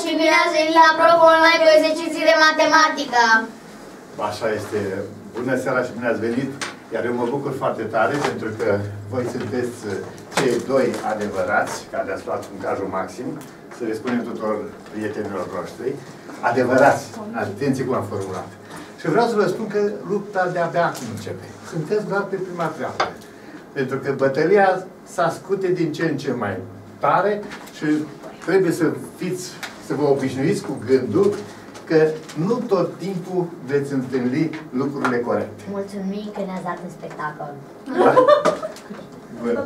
și bine ați venit la proful mai cu exerciții de matematică! Așa este. Bună seara și bine ați venit! Iar eu mă bucur foarte tare pentru că voi sunteți cei doi adevărați care ați luat un cajul maxim, să le spunem tuturor prietenilor noștri. Adevărați! Atenție cum am formulat. Și vreau să vă spun că lupta de-abia acum începe. Sunteți doar pe prima treaptă. Pentru că bătălia s-ascute din ce în ce mai tare și trebuie să vă obișnuiți cu gândul că nu tot timpul veți întâlni lucrurile corecte. Mulțumim că ne-ați dat un spectacol. Da? Bun.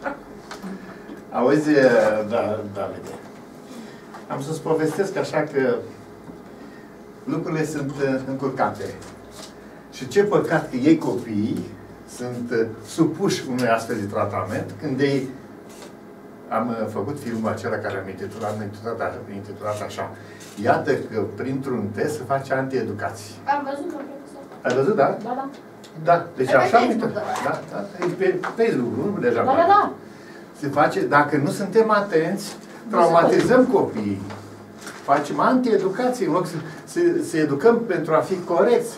Auzi, Davide, am să-ți povestesc așa că lucrurile sunt încurcate. Și ce păcat că ei copiii sunt supuși unui astfel de tratament când ei... Am făcut filmul acela care am intitulat așa. Iată că printr-un test se face antieducație. Am văzut, profesor. Ai văzut, da? Da, da. Da, deci așa am intitulat. Da, da, pe Facebook, nu deja. Da, da, da. Se face, dacă nu suntem atenți, traumatizăm copiii. Facem antieducație în loc să educăm pentru a fi corecți,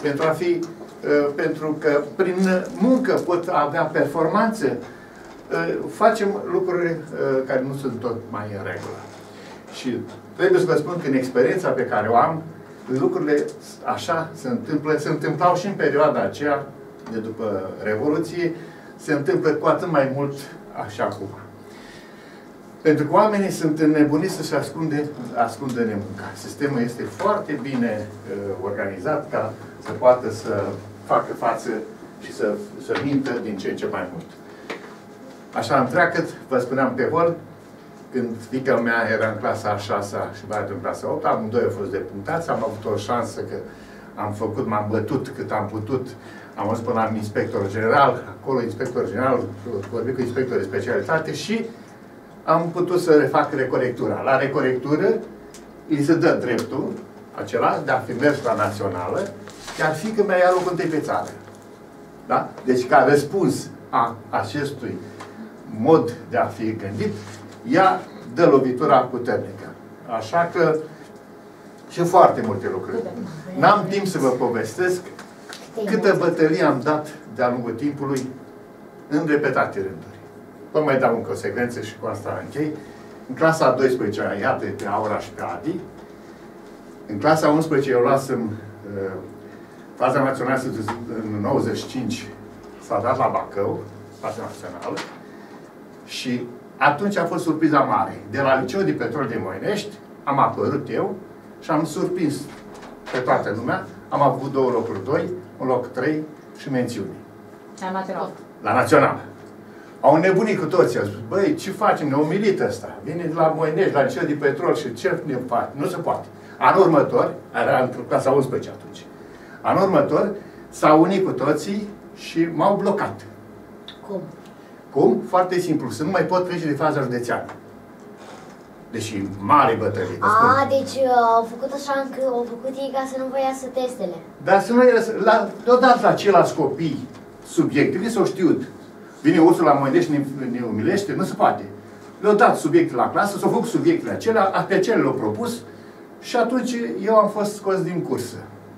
pentru că prin muncă pot avea performanțe. Facem lucruri care nu sunt tot mai în regulă. Și trebuie să vă spun că în experiența pe care o am, lucrurile așa se întâmplau și în perioada aceea, de după Revoluție, se întâmplă cu atât mai mult așa acum. Pentru că oamenii sunt înnebuniți să-și ascundă nemunca. Sistemul este foarte bine organizat ca să poată să facă față și să mintă din ce în ce mai mult. Așa întreagăt, vă spuneam pe vol, când fiica mea era în clasa a 6-a și băiatul în clasa 8-a, amândoi au fost depunctați, am avut o șansă că m-am bătut cât am putut, am ajuns până la inspectorul general, acolo inspectorul general, vorbit cu inspectorul de specialitate și am putut să refac recorectura. La recorectură îi se dă dreptul acela de a fi mers la națională, iar fiica mea ia locul întâi pe țară. Da? Deci ca răspuns a acestui mod de a fi gândit, ea dă lovitura puternică. Așa că și foarte multe lucruri. N-am timp să vă povestesc câtă bătălie am dat de-a lungul timpului în repetate rânduri. Vă mai dau încă o secvență și cu asta închei. În clasa a 12-a, iată, pe Aura și pe Adi. În clasa a 11 eu luasem faza națională în 95, s-a dat la Bacău, faza națională, și atunci a fost surpriza mare. De la Liceul de Petrol de Moinești am apărut eu și am surprins pe toată lumea. Am avut 2 locuri 2, un loc 3 și mențiune. La național. La națională. Au înnebunit cu toții. Au spus, băi, ce facem? Ne-a umilit ăsta. Vine de la Moinești, la Liceul de Petrol și ce ne face? Nu se poate. Anul următor, era în clasa 11 atunci, anul următor s-au unit cu toții și m-au blocat. Cum? Cum? Foarte simplu. Să nu mai pot trece de faza județeană. Deși mare bătălie. Deci au făcut așa că au făcut ei ca să nu vă iasă testele. Dar să nu iasă, deodată la ceilalți copii subiectele s-au știut. Vine ursul la Moinești și ne umilește, nu se poate. Le-au dat subiectele la clasă, s-au făcut subiectele acelea, pe acelea le-au propus și atunci eu am fost scos din cursă.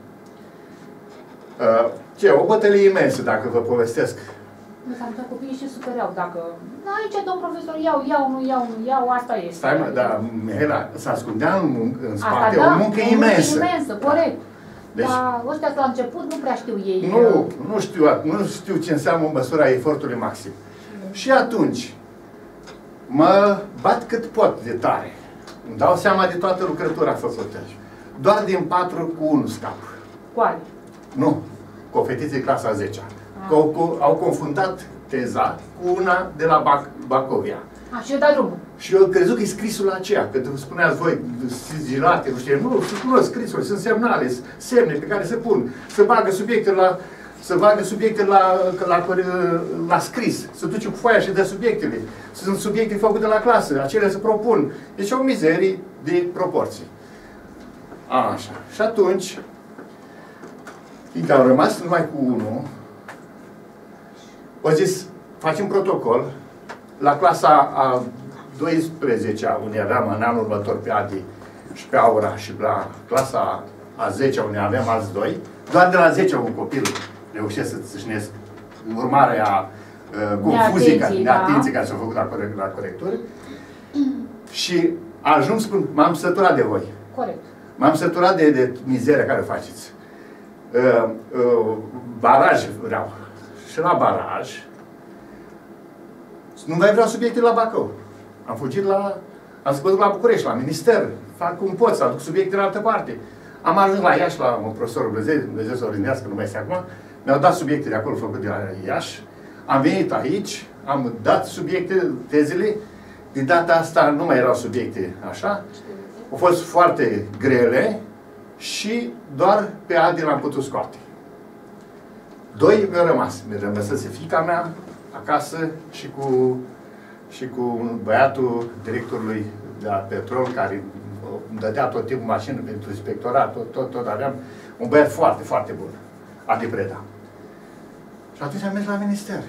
O bătălie imensă, dacă vă povestesc. Că copiii și supăreau dacă... Aici, domn profesor, iau, asta este. Stai, mă, dar Mihaela, se ascundea în spate o muncă imensă. Imensă, corect. Deci, dar ăștia la început nu prea știu ei. Nu știu ce înseamnă măsura efortului maxim. Și atunci, mă bat cât pot de tare. Îmi dau seama de toată lucrătura făcută. Doar din 4 cu 1 scap. Coale? Nu, cu o fetiță de clasa 10-a. Au confundat teza cu una de la Bacovia. Și eu dau drumul. Și eu crezut că e scrisul la aceea, că spuneați voi, sigilate, nu știu, nu, se cunosc scrisul, sunt semnale, semne pe care se pun, se bagă subiecte la scris, se duce cu foaia și dă subiectele. Sunt subiecte făcute la clasă, acelea se propun. Deci o mizerie de proporții. Așa. Și atunci, fiindcă au rămas numai cu unul, au zis, facem protocol, la clasa a 12-a, unde aveam în anul următor pe Adi și pe Aura și la clasa a 10-a, unde aveam alți doi, doar de la 10-a un copil reușesc să țâșnesc urmarea confuziei, neatenției care s-au făcut la corectură. Și ajung, spun, m-am săturat de voi. Corect. M-am săturat de mizeria care o faceți. Baraj vreau. Și la baraj nu mai vreau subiecte la Bacău. Am fugit am să mă duc la București, la minister. Fac cum pot, să aduc subiecte în altă parte. Am ajuns la Iași, la un profesor Dumnezeu să o rândească, nu mai este acum. Mi-au dat subiecte de acolo făcute de la Iași. Am venit aici, am dat subiecte, tezele. De data asta nu mai erau subiecte așa. Au fost foarte grele și doar pe Adi l-am putut scoate. Doi mi-au rămas. Mi-a rămăsese fiica mea acasă și cu băiatul directorului de la Petrol, care îmi dădea tot timpul mașină pentru inspectorat, tot aveam un băiat foarte, foarte bun, Adi Preda. Și atunci am mers la minister.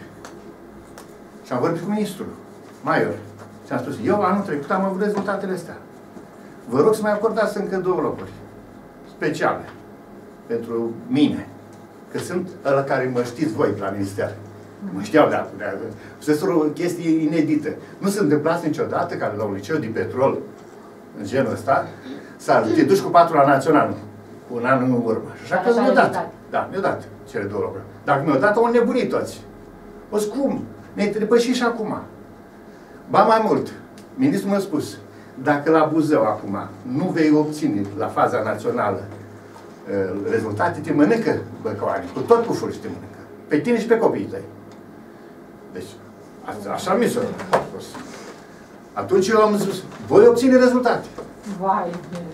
Și am vorbit cu ministrul, Maior. Și am spus, eu anul trecut am avut rezultatele astea. Vă rog să mai acordați încă 2 locuri speciale pentru mine. Că sunt ăla care mă știți voi la minister. Mă știau de acum. Este o chestie inedită. Nu se întâmplase niciodată ca la un liceu de Petrol, în genul ăsta, să te duci cu 4 la național, cu un an în urmă. Și așa că mi-au dat. Da, mi-au dat cele 2 locuri. Dacă mi-au dat, au nebunit toți. O cum? Ne-ai depășit și acum. Ba mai mult, ministrul mi-a spus, dacă la Buzău acum nu vei obține la faza națională rezultate, te mănâncă băcăoanii, cu tot puful și te mănâncă. Pe tine și pe copiii tăi. Deci, așa mi s-a spus. Atunci eu am zis, voi obține rezultate. Vai,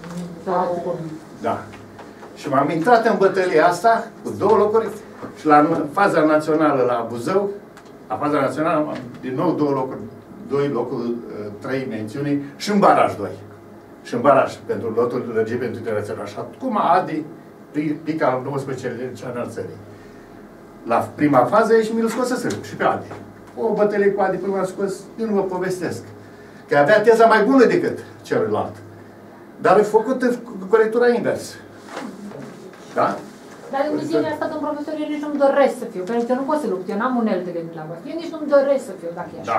da. Și m-am intrat în bătălia asta cu 2 locuri și la faza națională la Buzău, la faza națională am din nou 2 locuri, 3 mențiuni și în baraj 2. Și în baraj pentru lotul de energie pentru internațional. Și acum Adi pica al 19 cea țării. La prima fază și mi-l scosese și pe Adi. O bătălie cu Adi până m-a scos, eu nu vă povestesc. Că avea teza mai bună decât celuilalt. Dar a făcut corectura invers. Da? Dar în misiunea asta, domn profesor, eu nici nu-mi doresc să fiu, pentru că eu nu pot să lupt, eu n-am unelte de la voastră. Eu nici nu-mi doresc să fiu, dacă e așa. Da.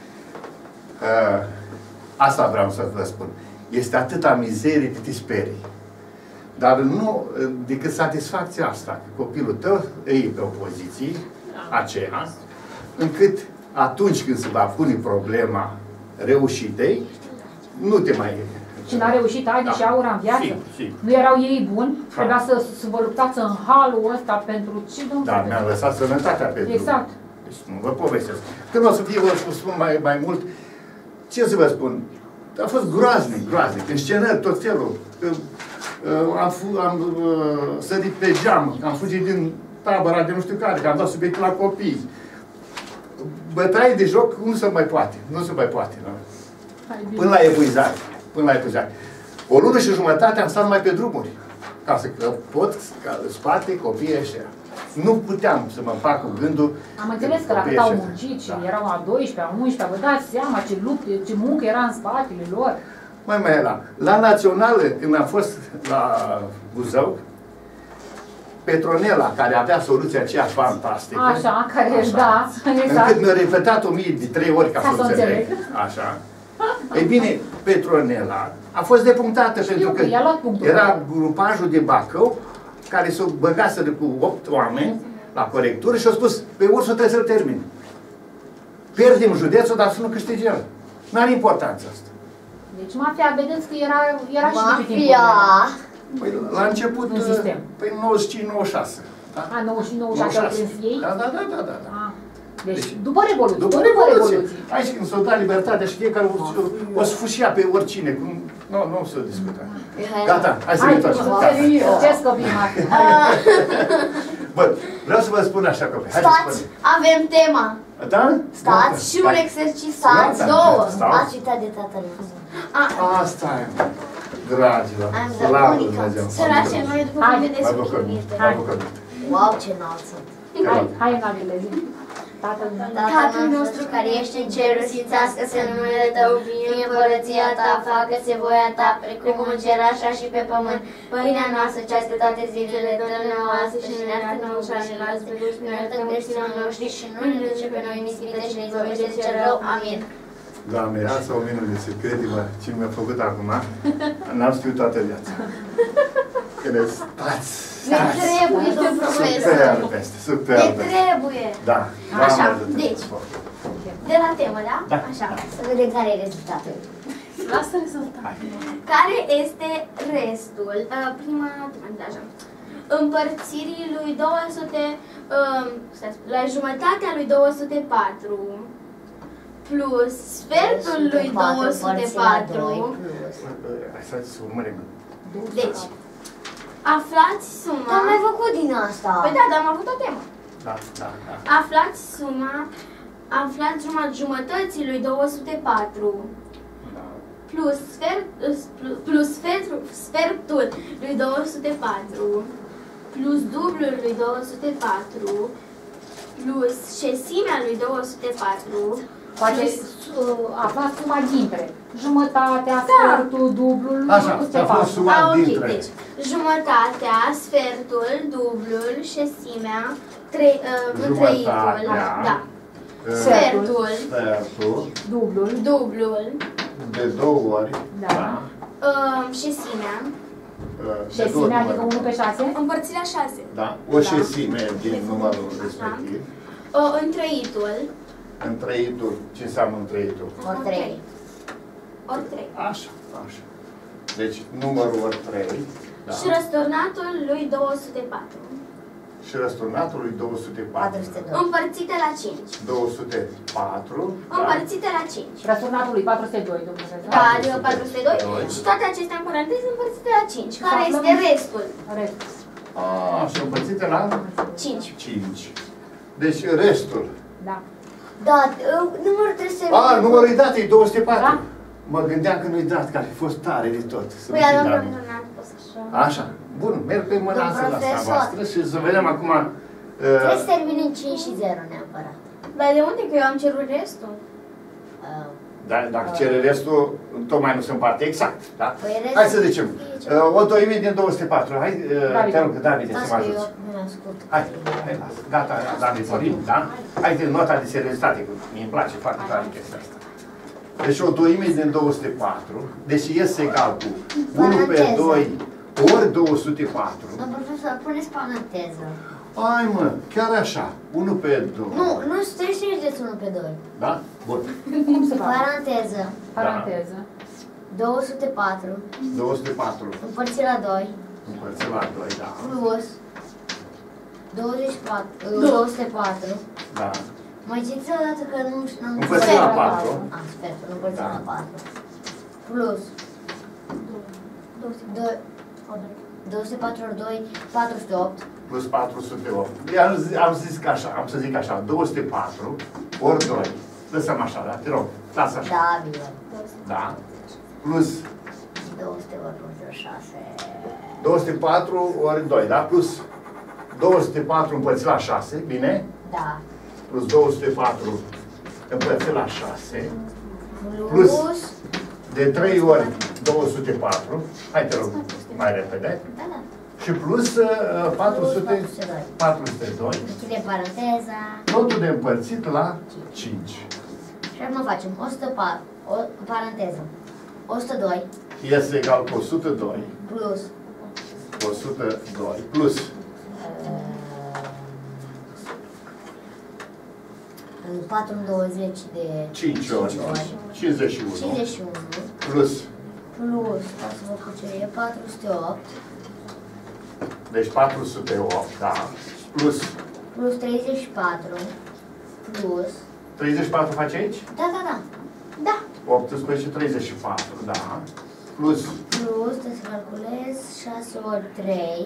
Asta vreau să vă spun. Este atâta mizerie de te sperii. Dar nu decât satisfacția asta, că copilul tău e pe o poziție aceea, încât atunci când se va pune problema reușitei, nu te mai... Și n-a reușit Adi și Aura în viață? Sigur. Nu erau ei buni? Trebuia să vă luptați în halul ăsta pentru ce, domnul? Dar mi-am lăsat sănătatea pentru... Exact. Deci nu vă povestesc. Când o să fie, vă spun mai mult, ce să vă spun? A fost groaznic, groaznic. Înscenări, tot felul. Am sărit pe geam, am fugit din tabăra de nu știu care, că am dat subiectul la copii. Bătaie de joc nu se mai poate. Nu se mai poate. Nu? Până la epuizare. Până la epuizare. O lună și jumătate am stat numai pe drumuri. Ca să pot spate copiii ăștia. Nu puteam să mă fac cu gândul. Am înțeles că la cât au muncit și erau a 12, a 11, vă dați seama ce lupte, ce muncă era în spatele lor. Mai era. La națională, când am fost la Buzău, Petronela, care avea soluția aceea fantastică. Așa, care așa, da, exact. Încât mi-a repetat 1000 de 3 ori ca să înțeleg. Așa. Ei bine, Petronela a fost depunctată pentru că era grupajul de Bacău care s-o băgaseră cu 8 oameni la corectură și au spus, pe ursul trebuie să-l termin. Pierdem județul, dar să nu câștige el. N-are importanță asta. Deci mafia, vedeți că era și de timpul. Păi la început, păi 95-96. Da? A, 95 au prins ei? Da. Deci, după Revoluție. După Revoluție. Aici când s-o dat libertatea și fiecare o sfâșia pe oricine. Nu se discută. Gata, hai să ne întoarcem. Ce scopii mafia? Bă, vreau să vă spun așa, copii. Stați, avem tema. Da? Stați și un exercițiu, stați, 2. Ați citat de tatăl nostru. Asta e, dragilor. Slavă Dumnezeu. Sărașe, noi după cum vedeți, Mai bucur. Wow, ce înalt sunt. Hai în avile zi. Tatăl nostru care ești în ceruri, sfințească-se numele Tău, fie împărăția Ta, facă-se voia Ta, precum în cer, așa și pe pământ. Pâinea noastră, cea de toate zilele, dă-ne astăzi și ne iartă nouă greșelile noastre, ne iertăm greșelile noștri și nu ne duce pe noi în ispită și ne izbăvește de cel rău. Amin. Doamne, asta o minune de secret-mă, ce mi-a făcut acum, n-am știut toată viața. Când stați, Ne trebuie, domn profesor. Super. Ne trebuie. Da. Așa, deci, de la temă, da? Da. Așa, să vedem care e rezultatul. Lasă rezultatul. Care este restul, prima, așa, împărțirii lui 200, la jumătatea lui 204, plus sfertul lui 204, Hai să urmărim. deci, aflați suma... Am mai făcut din asta. Păi da, dar am avut o temă. Da. Aflați suma, aflați jumătății lui 204, plus sfertul lui 204, plus dublul lui 204, plus șesimea lui 204, Poate aflați suma dintre jumătatea, sfertul, dublul, Așa, a fost suma dintre. Deci, jumătatea, sfertul, dublul, șesimea, întreitul, da. Sfertul, dublul, de 2 ori, Da. șesimea, Șesimea, adică 1 pe 6. împărțirea 6. da, o șesime din numărul respectiv, Întreitul, întreitul, ce înseamnă întreitul? Ori 3. ori 3. Așa. Deci numărul ori 3, da, Și răsturnatul lui 204. și răsturnatul lui 204, 402. Împărțite la 5. 204, da, Împărțite la 5. Răsturnatul lui 402, domnule profesor. Da, adică 402. Și toate acestea în paranteză împărțite la 5. Care este restul? Rest. și împărțite la 5. 5. Deci restul. Da. Da, numărul trebuie să... Numărul e dat, e 204. Da. Mă gândeam că nu-i dat, că ar fi fost tare de tot. Să Păi, nu fie domnul dat. profesor, n-am spus așa. Așa. Bun, merg pe mânață la asta profesor. voastră și să vedem acum... Trebuie să termine în 5 și 0 neapărat. Dar de unde? Că eu am cerut restul. Dacă cere restul, tocmai nu se împarte exact. Da? Păi restul Hai să zicem. e ce? O doime din 204. Hai, te rog, Davide, să mă Stați că ajuți. eu nu ascult. Hai, lasă. Gata, David, vorbim, da? Hai de nota de seriozitate, că mi-mi place foarte tare chestia asta. Deci o doime din 204, deci este egal cu 1 pe Paranteză. 2 ori 204. Domnul profesor, puneți paranteză. Hai mă, chiar așa, 1 pe 2. Nu trebuie să ștergeți 1 pe 2. Da? Bun. Cum se face? Paranteză. Paranteză. 204 204 împărțit la 2 împărțit la 2, da. plus 204. Da. Mai ziceți o dată că nu am Împărțit la 4. Sper, împărțit Da. la 4. Plus 204 ori 2, 408. Plus 408. Am zis că așa, am să zic așa, 204 ori 2. Lăsăm așa, da? Te rog, lasă așa. Da, bine. Da. Plus 200 ori 6. 204 ori 2, da? Plus 204 împărțit la 6, bine? Da. Plus 204 împărțit la 6. Plus De 3 ori 204. Hai te rog, mai repede. Da, da. Și plus 402. Închide paranteza. Totul de împărțit la 5. Și acum facem 104, paranteză. 102 Este egal cu 102. plus 102 plus 4 în 20 de 5 ori 51. 51 Plus, plus, ca să vă cu ce e, 408 deci 408, da. Plus plus 34 plus, 34 face aici? da, 18, 34, da. Plus plus, trebuie să calculez, 6 ori 3,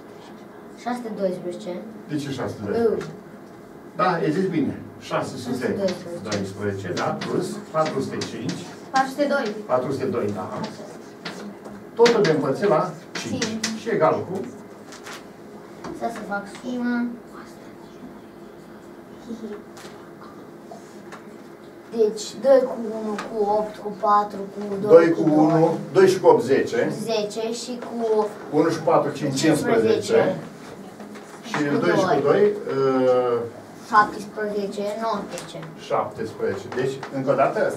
612, de ce 612? Da, e zis bine. 612, da, plus 405, 402. 402, da. Totul de împărțit la 5. Și egal cu să fac suma, Deci 2 cu 1, cu 8, cu 4, cu 2 cu 1, 2 și cu 8, 10. 10 și cu 1 și 4, 5, 15. Și 2 și cu 2, 17, 19. 17. Deci, încă o dată,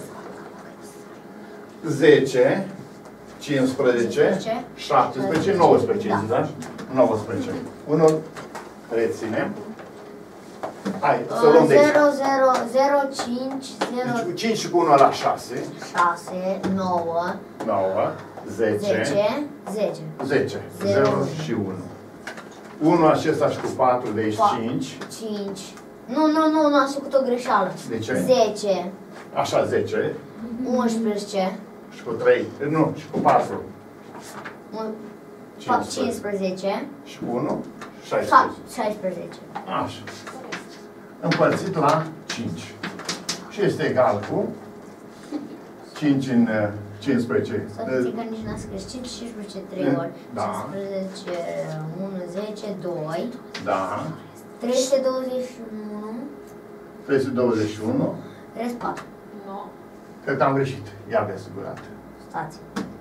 10, 15, 17, 19, da? 19. Unul reținem. Hai, să luăm de aici. 0, 0, 0, 5, 0, Deci, 5 și cu 1 la 6, 6, 9, 9, 10, 10, 10. 10, 0 și 1. 1 acesta și cu 4 de aici 5. 5. Nu, ați făcut o greșeală. De ce? 10, Așa, 10. 11, Și cu 3, nu, și cu 4. 15 Și cu 1, 16. 16. Așa. Împărțit la 5. Și este egal cu 5 în 15. Să zic că nici n-a scris 5, 15, 3 ori. Da. 15, 1, 10, 2. Da. 321. 321. Rest 4. Nu. Cred că am greșit. Ia de asigurat. Stați.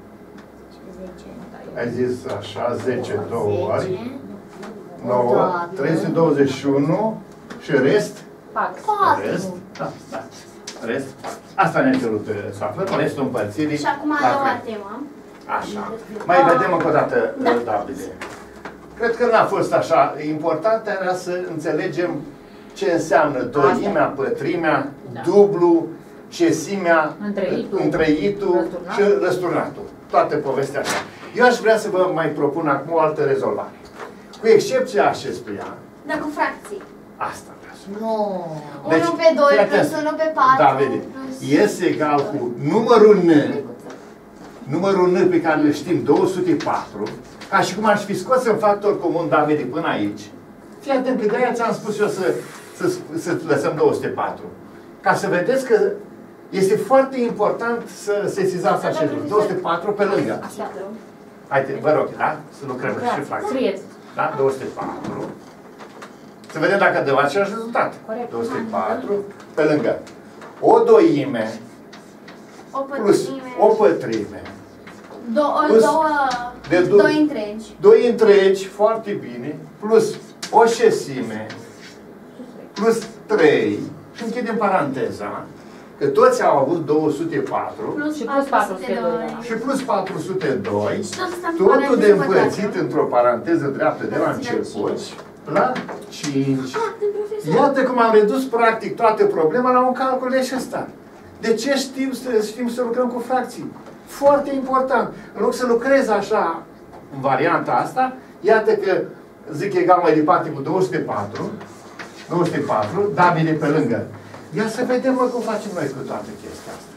10. Ai zis așa, 10, 2 ori. 10. 9, Da. 321 și rest? 4. Rest? Da, da. Rest? Asta ne-a cerut să aflăm, restul împărțirii. Și acum a la doua fel. temă. Așa. Mai vedem încă o dată, Davide. Cred că n-a fost așa. Important era să înțelegem ce înseamnă doimea, pătrimea, dublu, cesimea, întreitul și răsturnatul. Toată povestea asta. Eu aș vrea să vă mai propun acum o altă rezolvare. Cu excepția acestuia, Dar cu fracții. asta vreau să Nu. 1 pe 2 fii atent. plus 1 pe 4. Da, vede. Este egal cu numărul N, numărul N pe care îl știm, 204, ca și cum aș fi scos în factor comun, Davide, până aici. Fii atent, că de-aia ți-am spus eu să lăsăm 204. Ca să vedeți că este foarte important să sesizați acest lucru. 204 pe lângă. Haide, vă rog, da? Să lucrăm și fracții. Scrieți. Da? 204. Să vedem dacă dă același rezultat. Corect. 204 pe lângă o doime O plus pătrime. o pătrime. Plus de 2 întregi. 2 întregi, foarte bine, plus o șesime, plus 3 și închidem paranteza, că toți au avut 204 Plus Și plus 402. și plus 402, Și tot asta în totul paranteză de împărțit pătrată. într-o paranteză dreaptă de la început, la 5. Iată cum am redus practic toată problema la un calcul de ăsta. De ce știm să lucrăm cu fracții? Foarte important. În loc să lucrez așa, în varianta asta, iată că zic egal mai departe cu 204, 204, Davide pe lângă. Ia să vedem, mă, cum facem noi cu toată chestia asta.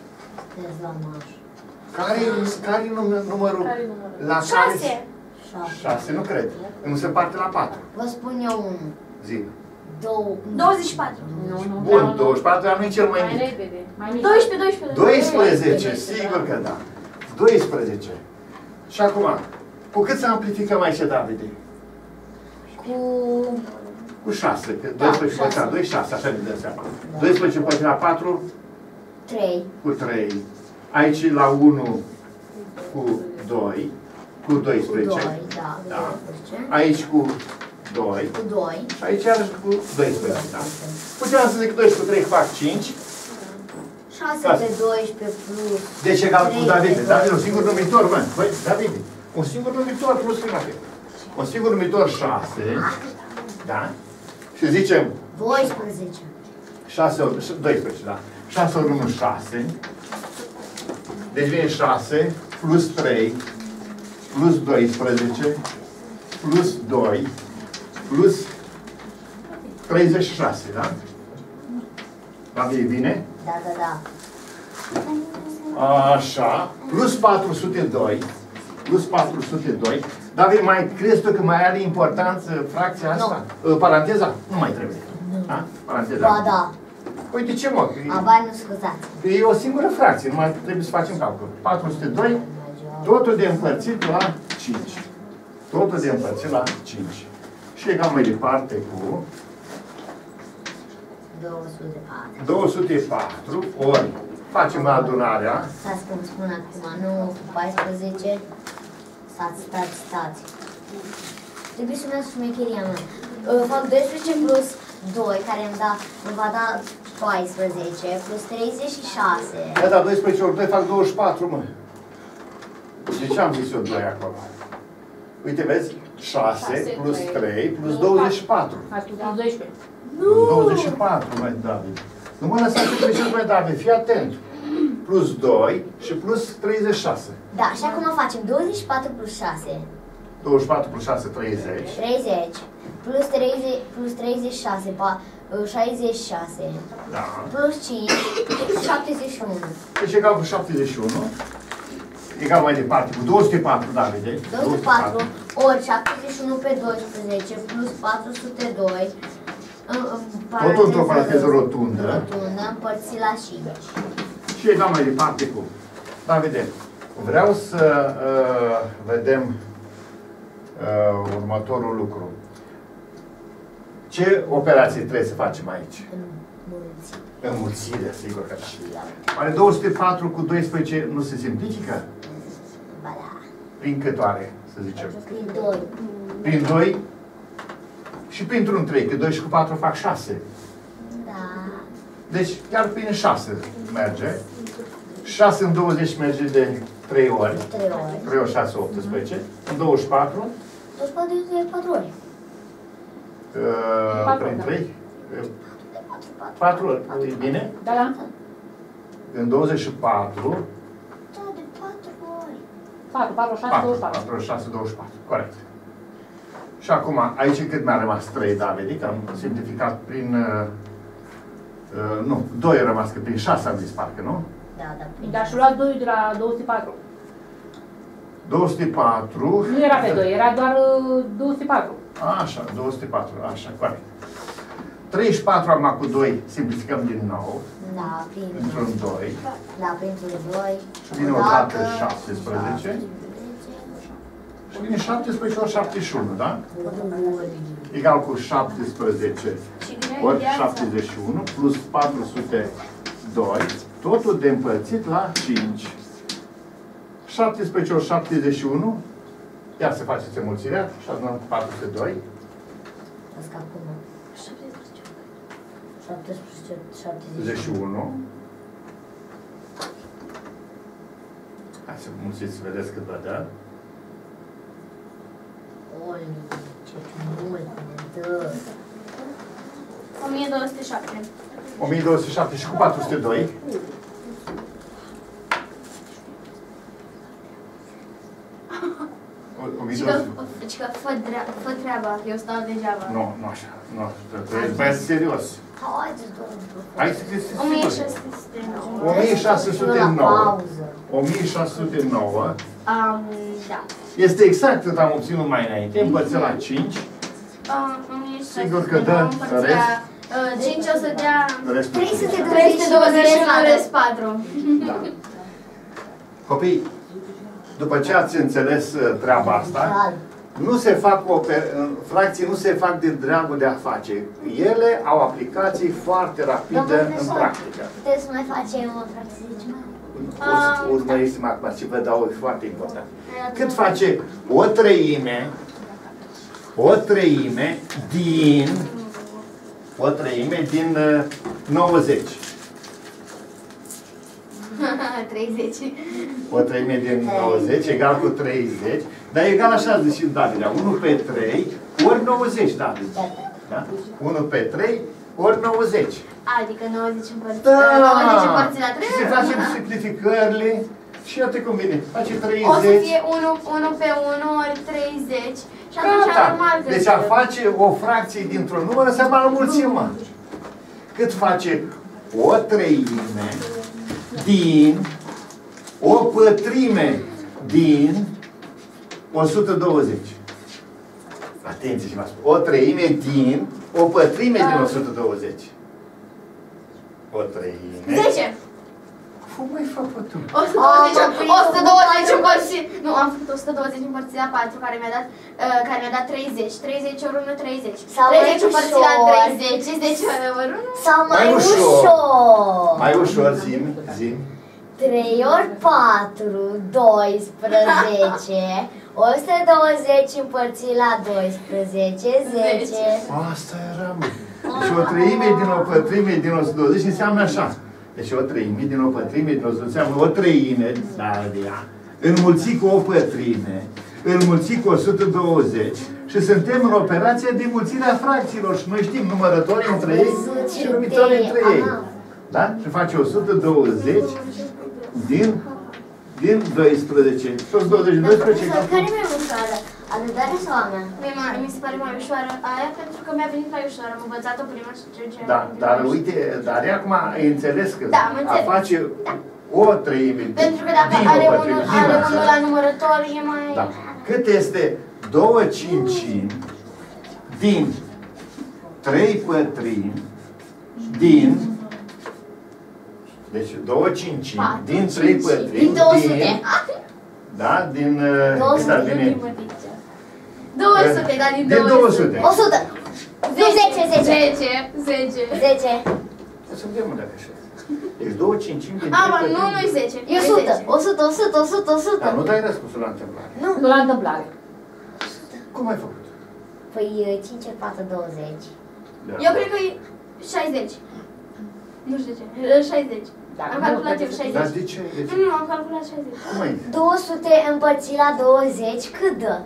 Care-i numărul la care... 6. 6, nu cred. Nu se parte la 4. Vă spun eu 1. Zi. 24. Nu, Bun, 24, dar nu e cel mai Mai mic. repede. Mai mic. 12. 12, sigur că da. 12. Și acum, cu cât să amplificăm aici, Davide? Cu 6, că 12 pătrat la 2, 6, așa ne dăm seama. 12 pătrat la 4, 3. cu 3. Aici la 1, cu 2, cu 12. 2, Da. da. Aici cu 2. Cu 2. Și aici iarăși cu 12, da? Puteam să zic 12 cu 3 fac 5. 6 pe 12 plus. Deci egal cu 3 Davide. pe Davide, un 12. singur numitor, mă. Băi, Davide, un singur numitor plus finale. Un singur numitor 6. Da? Și zicem 12. 6 ori, 12, da. 6 ori 1, 6. Deci vine 6 plus 3 plus 12 plus 2 plus 36, da? Davide, bine? Da, da, da. Așa, plus 402, plus 402. David, mai crezi tu că mai are importanță fracția asta? Paranteza? Nu mai trebuie. Da? Paranteza. Ba, da. Păi de ce, mă? Abai, nu scuzați. E o singură fracție, nu mai trebuie să facem calcul. 402, totul de împărțit la 5. Totul de împărțit la 5. Și egal mai departe cu 204. 204 ori. Facem adunarea. Stați că îmi spun acum, nu 14. Stați. Trebuie să merg șmecheria mea. Fac 12 plus 2, care îmi va da 14, plus 36. Da, 12 ori 2 fac 24, mă. De ce am zis eu 2 acolo? Uite, vezi? 6 plus 3 plus 24. Ai spus 12. Plus 24, măi, David. Nu mă lăsa să treci, măi, David, fii atent. Plus 2 și plus 36. Da, și acum facem 24 plus 6. 24 plus 6, 30. 30. Plus 36, 66. Da. Plus 5, 71. Deci egal cu 71. Egal mai departe cu 204, Davide. 204 ori 71 pe 12 plus 402. Totul într-o paranteză rotundă. Rotundă, împărțit la 5. Și egal mai departe cu... Davide, vreau să vedem următorul lucru. Ce operație trebuie să facem aici? Înmulțire, sigur că da. Oare 204 cu 12 nu se simplifică? Ba da. Prin cât oare, să zicem? Prin 2. Prin 2 și printr-un 3, că 2 și cu 4 fac 6. Da. Deci chiar prin 6 merge. 6 în 20 merge de 3 ori. 3 ori. 3 ori 6, 18. În 24. 24 de 4 ori. Prin 3. 4 ori. E bine? Da. În 24. Da, de 4 ori. 4, 6, 24. 4 ori 6, 24. Corect. Și acum, aici cât mi-a rămas 3, David, că am simplificat prin... nu, 2 a rămas, că prin 6 am zis, parcă, nu? Da, Dar și luați 2 de la 204. 204... Nu era pe 2, era doar 204. Așa, 204, așa, corect. 34 acum cu 2 simplificăm din nou. Da, Într-un 2. Da, printr-un 2. Și vine o dată 17. Și vine 17 ori 71, da? Egal cu 17 ori 71 plus 402. Totul de împărțit la 5. 17 ori 71. Ia să faceți înmulțirea și adunăm 402. Asta acum. 71. Hai să mulțiți să vedeți cât vă dă. Oi, ce mult ne dă. 1207. 1207 și cu 402. Și că fă treaba, eu stau degeaba. Nu, nu așa. Nu, trebuie să fii serios. Hai să fiți sigur. 1609. 1609. Da. Este exact cât am obținut mai înainte, împărțit la 5. Sigur că dă rest. 5 o să dea 321 rest 4. Da. Copii, după ce ați înțeles treaba asta, nu se fac fracții nu se fac de dragul de a face. Ele au aplicații foarte rapide în practică. Puteți să mai facem o fracție Urmăriți-mă acum și vă dau foarte important. Cât face o treime din 90? 30. O treime din 90 egal cu 30. Dar egal așa zice David, 1 pe 3 ori 90, David. Da? 1 pe 3 ori 90. Adică 90 împărțit la 3. Și se facem simplificările și iată cum vine. Face 30. O să fie 1 pe 1 ori 30. Și atunci normal că... Deci a face o fracție dintr-un număr înseamnă la mulțime. Cât face o treime din o pătrime din 120. Atenție și m-a spus. O treime din o pătrime din 120. O treime. 10. Cum ai făcut tu? 120 împărțit... Nu, am făcut 120 împărțit la 4, care mi-a dat 30. 30 ori 1, 30. 30 împărțit la 30, 10 ori 1. Sau mai ușor. Mai ușor, zi. 3 ori 4, 12. 120 împărțit la 12, 10. Asta era, mă. Deci o treime din o pătrime din 120 înseamnă așa. Deci o treime din o pătrime din 120 înseamnă o treime, înmulțit cu o pătrime, înmulțit cu 120 și suntem în operația de mulțire a fracțiilor și noi știm numărătorii între ei și numitorii între ei. Da? Și face 120 din 12. Toți 20 din 12. Care e mai ușoară? Alădarea sau a mea? Mi se pare mai ușoară aia pentru că mi-a venit mai ușoară. Am învățat-o prima și ce. Da, dar uite, dar acum ai înțeles că a face o treime. Pentru că dacă are unul la numărător e mai... Da. Cât este 2 cincimi din 3 pătrimi din... Deci 2 cincimi din 3 pătrimi din 200. Da, din... 200 din 200, da, din 200. 100. 10. 10. Să vedem unde așa. Deci 2 cincimi din 3 Ah, pătrimi. nu e 10. E 100. Dar nu dai răspunsul la întâmplare. Nu la întâmplare. Cum ai făcut? Păi 5 ori 4, 20. Da. Eu cred că e 60. Nu știu ce. 60. Am calculat eu 60. Dar de ce? Nu, am calculat 60. Cum ai? 200 împărțit la 20, cât dă?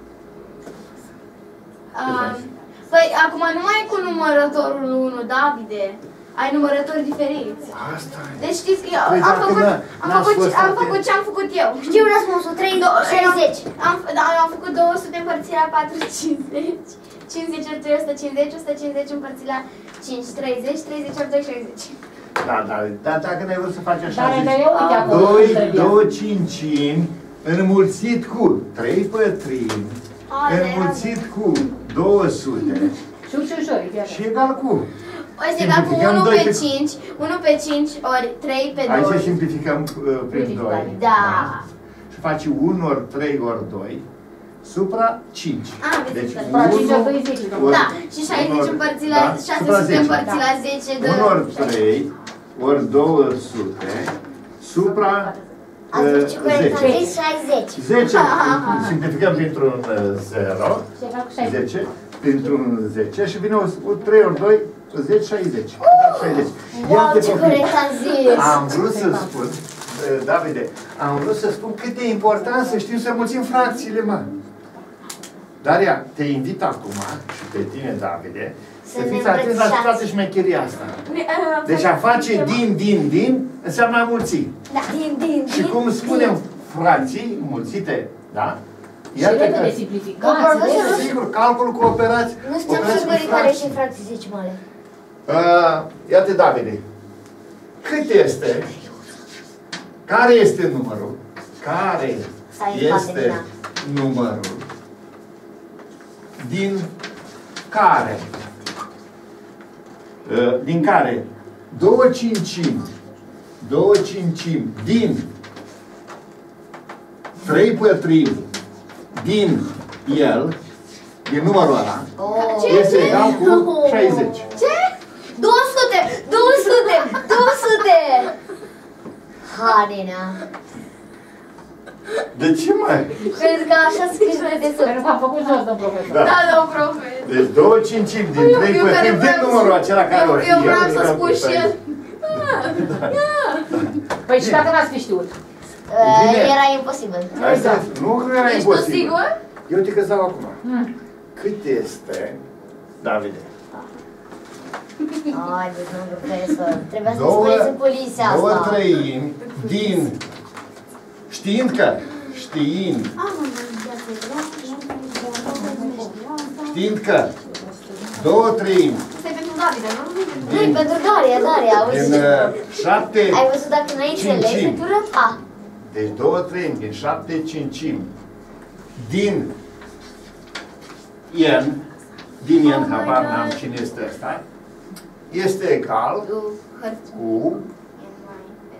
Păi, acum nu mai e cu numărătorul 1, Davide. Ai numărători diferiți. Asta e. Deci știți că eu Păi, am făcut ce am făcut eu. Știu răspunsul, 60. Am făcut 200 împărțit la 4, 50. 50 ori 3, 150, 150 împărțit la 5, 30, 30 ori 2, 60. Dar dacă n-ai vrut să faci așa, zici, 2 cincimi înmulțit cu 3 pătrimi, înmulțit cu 200 Și ușor, și egal cu... O să egal cu 1 pe 5, 1 pe 5 ori 3 pe 2. Hai să simplificăm prin 2. Da. Și faci 1 ori 3 ori 2 supra 5. Deci 1 da, și 60 împărțit la 600 împărțit la 10 de 1 ori 3 ori 200 supra 10. 10 simplificăm printr-un 0. 10 printr-un 10 și vine 3 ori 2 10, 60. Wow, ce corect am zis! Am vrut să spun, Davide, am vrut să spun cât e important să știm să mulțim fracțiile, mă. Daria, te invit acum și pe tine, Davide, să fiți atenți la toată șmecheria asta. Deci a face din înseamnă a mulți. Da. Din. Și cum spunem fracții mulțite, da? Iată că simplificați. Sigur, calculul cu operații. Nu știu singuri care și fracții zecimale. Iată, Davide. Cât este? Care este numărul? Care este numărul din care 2 cincimi din 3 pătrimi din el, din numărul ăla, este egal cu 60. Ce? 200! Harina! De ce, mai? Cred că așa scris de sus. Pentru că am făcut jos, domn profesor. Da, domn profesor. Deci 2 cincimi din 3 pătrimi din numărul acela care o știe. Eu vreau să spun și el. Păi și dacă n-ați fi știut? Era imposibil. Nu că era imposibil. Ești tu sigur? Eu te căzau acum. Cât este, Davide? Haideți, domn profesor. Trebuia să spuneți în poliția asta. 2 treimi din... Știind că... Știind că 2 treimi... Asta e pentru Davide, nu? Nu, pentru Daria, auzi. Din 7... Ai văzut dacă n-ai înțeles, e durata. Deci 2 treimi din 7 cincimi din n, habar n-am cine este ăsta, este egal cu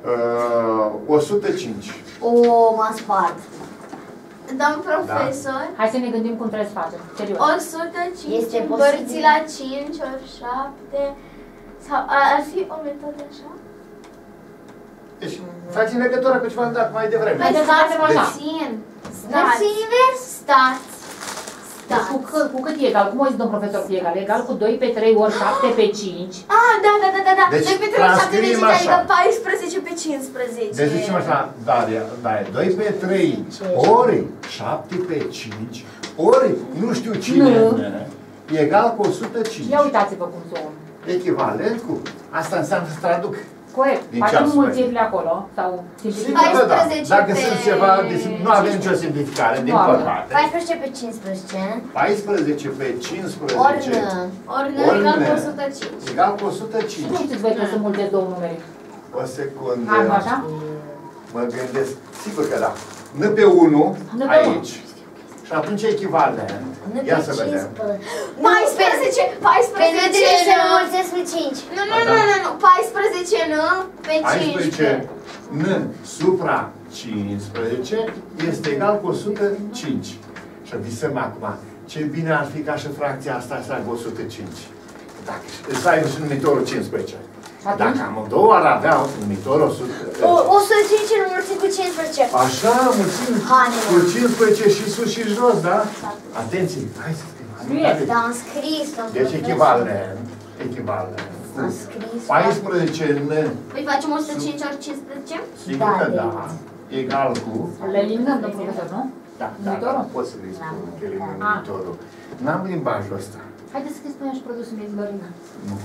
105. O, m-a spart. Domn profesor, Hai să ne gândim cum trebuie să facem. Serios. 105 Este împărțit posibil. la 5 ori 7. Sau ar fi o metodă așa? Deci, faci în legătură cu ce v-am dat mai devreme. Haideți să Stați facem așa. puțin. Mersi invers? Stați. Deci cu cât e egal? Cum o zis domn profesor că e egal? E egal cu 2 pe 3 ori 7 pe 5. Ah, da. Deci, 2 pe 3 7 transcriem pe 5, așa. adică 14 pe 15. Deci zicem așa, Daria, 2 pe 3 ori 7 pe 5 ori nu știu cine e egal cu 105. Ia uitați-vă cum sunt. Echivalent cu... Asta înseamnă să traduc. Corect. Din Facem ceasul mulțirile acolo. Sau Sigur că da. 14 Dacă pe sunt ceva, nu avem nicio simplificare, din Nu avem. păcate. 14 pe 15. 14 pe 15 Ori N. Ori Ori egal cu N. 105. egal cu cum 105. știți voi că sunt multe două numere? O secundă. Am așa? Mă gândesc. Sigur că da. N pe 1 N pe aici. Și atunci echivalent. Ia să vedem. 14 Păi nu trebuie să înmulțesc cu 5. Nu. 14 N pe 14 15. N supra 15 este egal cu 105. Și visăm acum. Ce bine ar fi ca și fracția asta să aibă 105. Dacă să aibă și numitorul 15. Dacă amândouă ar avea numitorul 100. 105 înmulțit cu 15. Așa, mulțim Hanele. cu 15 și sus și jos, da? Atenție, hai să scriem. Da, am scris. Deci echivalent. Echivalent. Am scris. 14 N, Păi facem 105 ori 15? sigur că da, egal cu... Le eliminăm, domn profesor, nu? Da, poți să le spun că elimin numitorul. N-am limbajul ăsta. Haideți să spunem și produsul Mezlorina. Nu,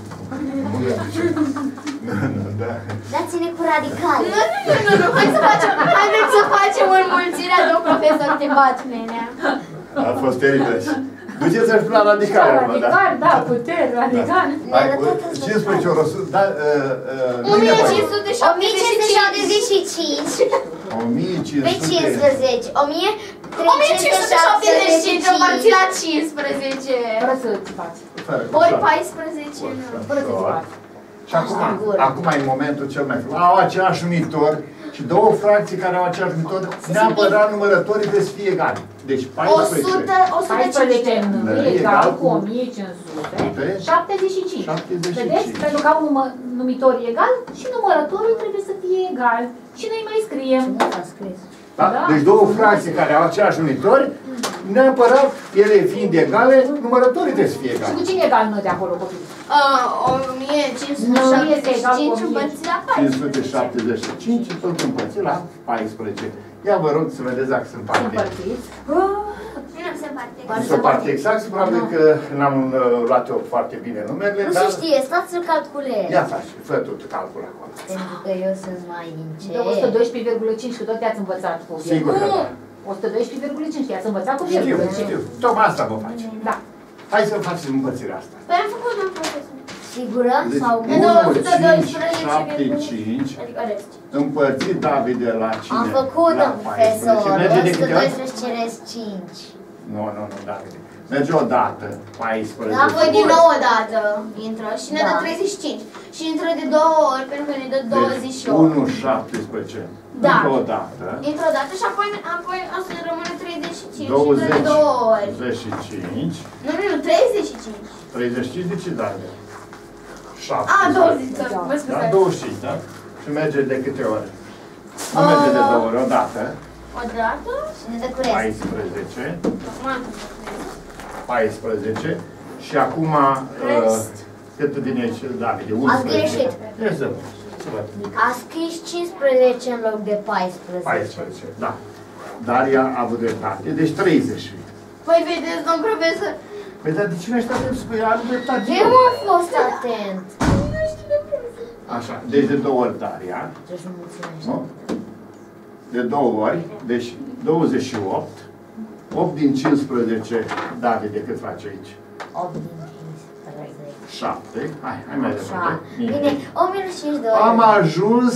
da. Dați-ne cu radicale. Nu. Haideți să facem înmulțirea, domn profesor, te bat, nenea. A fost teribil. Duceți-și la radicale, mă, da? Radical, da, puteri, radical. Hai, 15 ori 100, da, nu-i nevoie. 1575 pe 15. 1575 împărțit la 15. Fără să țipați. Ori 14 N. Fără să țipați. Și acum e momentul cel mai frumos. Au același numitor și două fracții care au același numitor, neapărat numărătorii trebuie să fie egali. Deci 14. 14 N egal cu 1575. 75. Vedeți? Pentru că au numitor egal și numărătorul trebuie să fie egal. Și noi mai scriem. Da? Da. Deci două fracții care au același numitori, neapărat, ele fiind egale, numărătorii trebuie să fie Și egale. cu cine egal N de acolo, copii? 1575 împărțit la 14. 575 tot împărțit la 14. Ia vă rog să vedeți dacă sunt parte. Împărțiți. Nu se parte. Nu sunt parte exact, probabil că n-am luat eu foarte bine numerele, Nu dar... se știe, stați să calculez. Ia faci, fă tot calcul acolo. Pentru că eu sunt mai încet. De 112,5, că tot i-ați învățat cu Sigur că da. 112,5, i-ați învățat cu Știu, virgulă. știu. Tocmai asta vă face. Da. Hai să facem împărțirea asta. Păi am făcut, domn profesor. Sigură? Deci, Sau 1, 5, 7, 112,5. 5, Adică rest. împărțit David de la cine? am făcut, La domn profesor. 14. Merge de câte ori? 112 ceresc 5. Nu, David. Merge o dată, 14. Da, apoi din nou o dată intră și ne dă Da. 35. Și intră de 2 ori pentru că ne dă 28. 1, 17. Da. Încă o dată. Dintr-o dată și apoi o să rămâne 35 și 20. intră de 2 ori. 25. Nu, 35. 35 de ce dare? 7. A, 20, mă Da, scuzați. 25, da? Și merge de câte ori? Nu merge de 2 ori, o dată. O dată? Și ne dă cu rest. 14. Acum am făcut. 14. Și acum, Rest. cât vine aici, David? Ați greșit. Ia să văd. A scris 15 în loc de 14. 14, da. Daria a avut dreptate, deci 30. Păi vedeți, domn profesor, Păi, dar de cine ești atent să spui? Are dreptate. Eu am fost atent. nu știu de profesor. Așa, deci de 2 ori Daria, Deci nu mulțumește. nu? De 2 ori, deci 28. 8 din 15, David, de cât face aici? 8 din 15. 7. Hai mai Așa. repede. Bine, 8 minus 5, 2. Am ajuns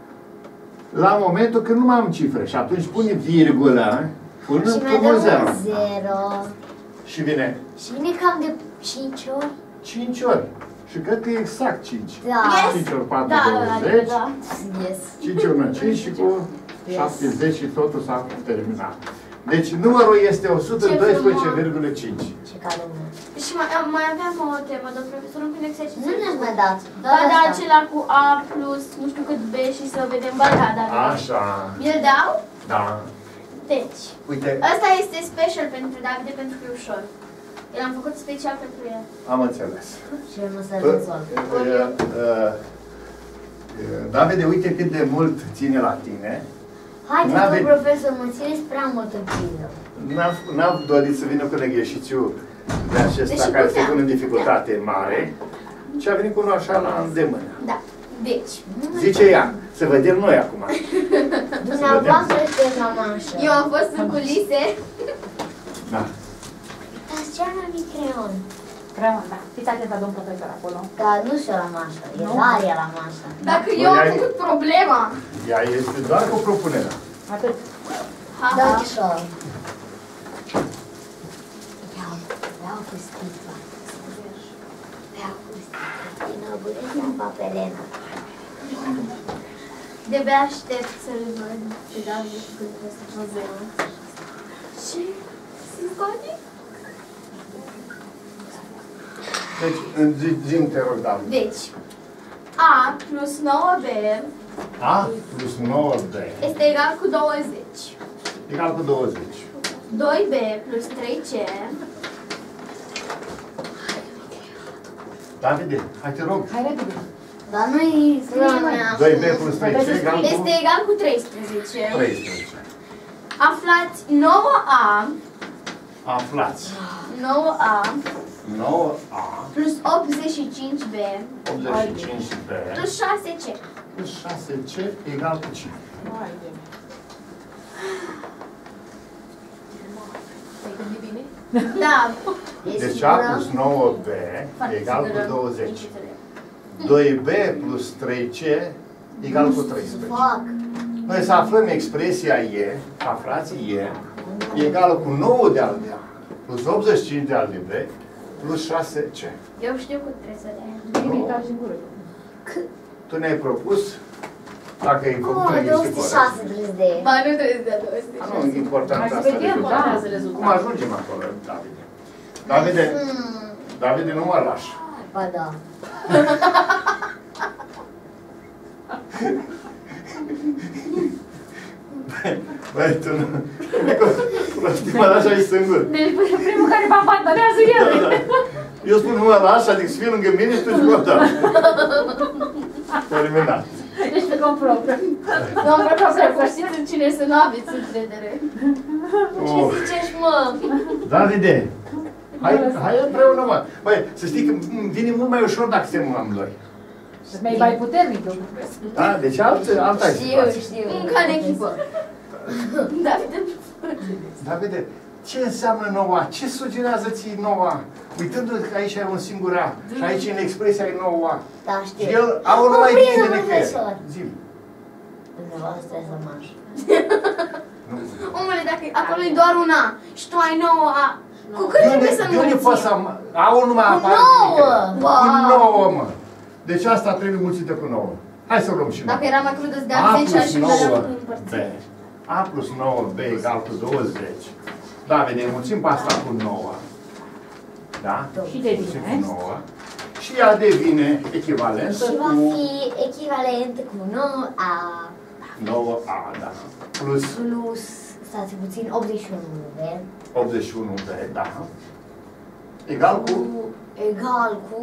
la momentul când nu mai am cifre și atunci pune virgulă, până Și mai în dăm 0. un 0. Și vine Și vine cam de 5 ori. 5 ori. Și cred că e exact 5. Da. 5 ori 4, Da, 20. da. Yes. 5 ori 1, 5 și cu 70 și totul s-a terminat. Deci numărul este 112,5. Ce cadou. Și mai aveam o temă, domnul profesor, un exercițiu. Nu ne-ați mai dat. Ba da, acela cu A plus nu știu cât B și să vedem, ba da, da. Așa. El dau? Da. Deci, Uite, ăsta este special pentru Davide, pentru că e ușor. El am făcut special pentru el. am înțeles. Și eu nu să rezolv. Davide, uite cât de mult ține la tine. Haideți, N-ave- domnul profesor, mă țineți prea mult în priză. N-am dorit să vină cu negheșițiu de acesta Deși care se puteam. pune în dificultate mare, ci a venit cu unul așa la îndemână. Da. Deci, Zice ea, să vedem noi acum. Dumneavoastră sunteți la manșă. eu am fost în culise. Da. Dați cel mai mic creion. Creion, da. Fiți atent la domn profesor acolo. Dar nu știu la manșă, e Daria la manșă. Dacă Bă, eu am ai- făcut problema. Ea este doar cu propunerea. Atât. Ha, Da, ha. ușor. Vreau cu sticla. Vreau cu sticla. Din oburețea papelena. De-abia aștept să-l văd pe Davide și când trebuie să fac Și se scoate? Deci, zi-mi, te rog, David. Deci, A plus 9B A plus 9B este egal cu 20. egal cu 20. 2B plus 3C Davide, hai te rog. Hai repede. Dar nu-i mea. 2B plus 3C egal cu este egal cu 13. 13. Aflați 9A, Aflați. 9A 9A plus 85B 85B plus 6C. plus 6C egal cu 5. Hai de mine. Te-ai gândit bine? Da. Deci A plus 9B egal cu 20. 2B plus 3C egal cu 13. Fac. Noi să aflăm expresia E, aflați E, egală cu 9 de albe A plus 85 de albe B plus 6C. Eu știu cât trebuie să dea. Bine, dau și în gură. Tu ne-ai propus, dacă ai făcut Oh, este 206 corect. trebuie să dea. Ba, nu trebuie să dea 200. Nu, important Hai să asta vedem, de contează cum rezultatul. ajungem acolo, Davide. Davide, nu mă lași. Ba da. Băi, tu nu... Mă lași aici singur. Deci primul care mă abandonează el. Eu spun, nu mă lași, adică să fii lângă mine și tu ești gata. Terminat. Deci pe compropriu. Domnul profesor, știți în cine să nu aveți încredere. Ce zicești, mă? Davide, hai împreună, mă. Băi, să știi că vine mult mai ușor dacă suntem amândoi. Mai puternic, domnul profesor. Da? Deci alta e situație. Știu. Ca în echipă. Davide. Davide, ce înseamnă noua? Ce sugerează ție noua? Uitându-te că aici ai un singur A și aici în expresia ai noua. Da, știu. Și el a unul mai bine de nicăieri. profesor. Zi-mi. Dumneavoastră să manșă. Omule, dacă acolo e doar un A și tu ai 9 A, cu cât trebuie să De unde poți să A-ul nu mai apare de nouă! nicăieri. Cu 9, mă. Deci asta trebuie mulțită cu 9. Hai să o luăm și noi. Dacă era mai crudă, îți dea A 10 plus și 9 dădea cu B. împărțire. A plus 9B egal cu 20. Da, vedem, mulțim pe asta cu 9. Da? Și devine. Mulțim cu 9. Și ea devine echivalentă Și va cu fi echivalent cu 9A 9A, da. Plus plus, stați puțin, 81, de 81B, da. Egal cu... egal cu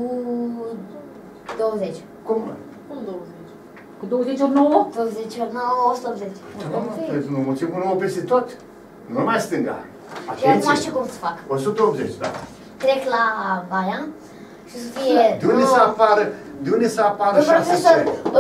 20. Cum? Cum 20? Cu 20 ori 9? 20 ori 9, 180. Trebuie nu mulțim cu 9 peste tot. Nu numai stânga. Și acum știu cum să fac. 180, da. Trec la aia și să fie... De unde să apară, de unde să apară Domnul 6C? profesor,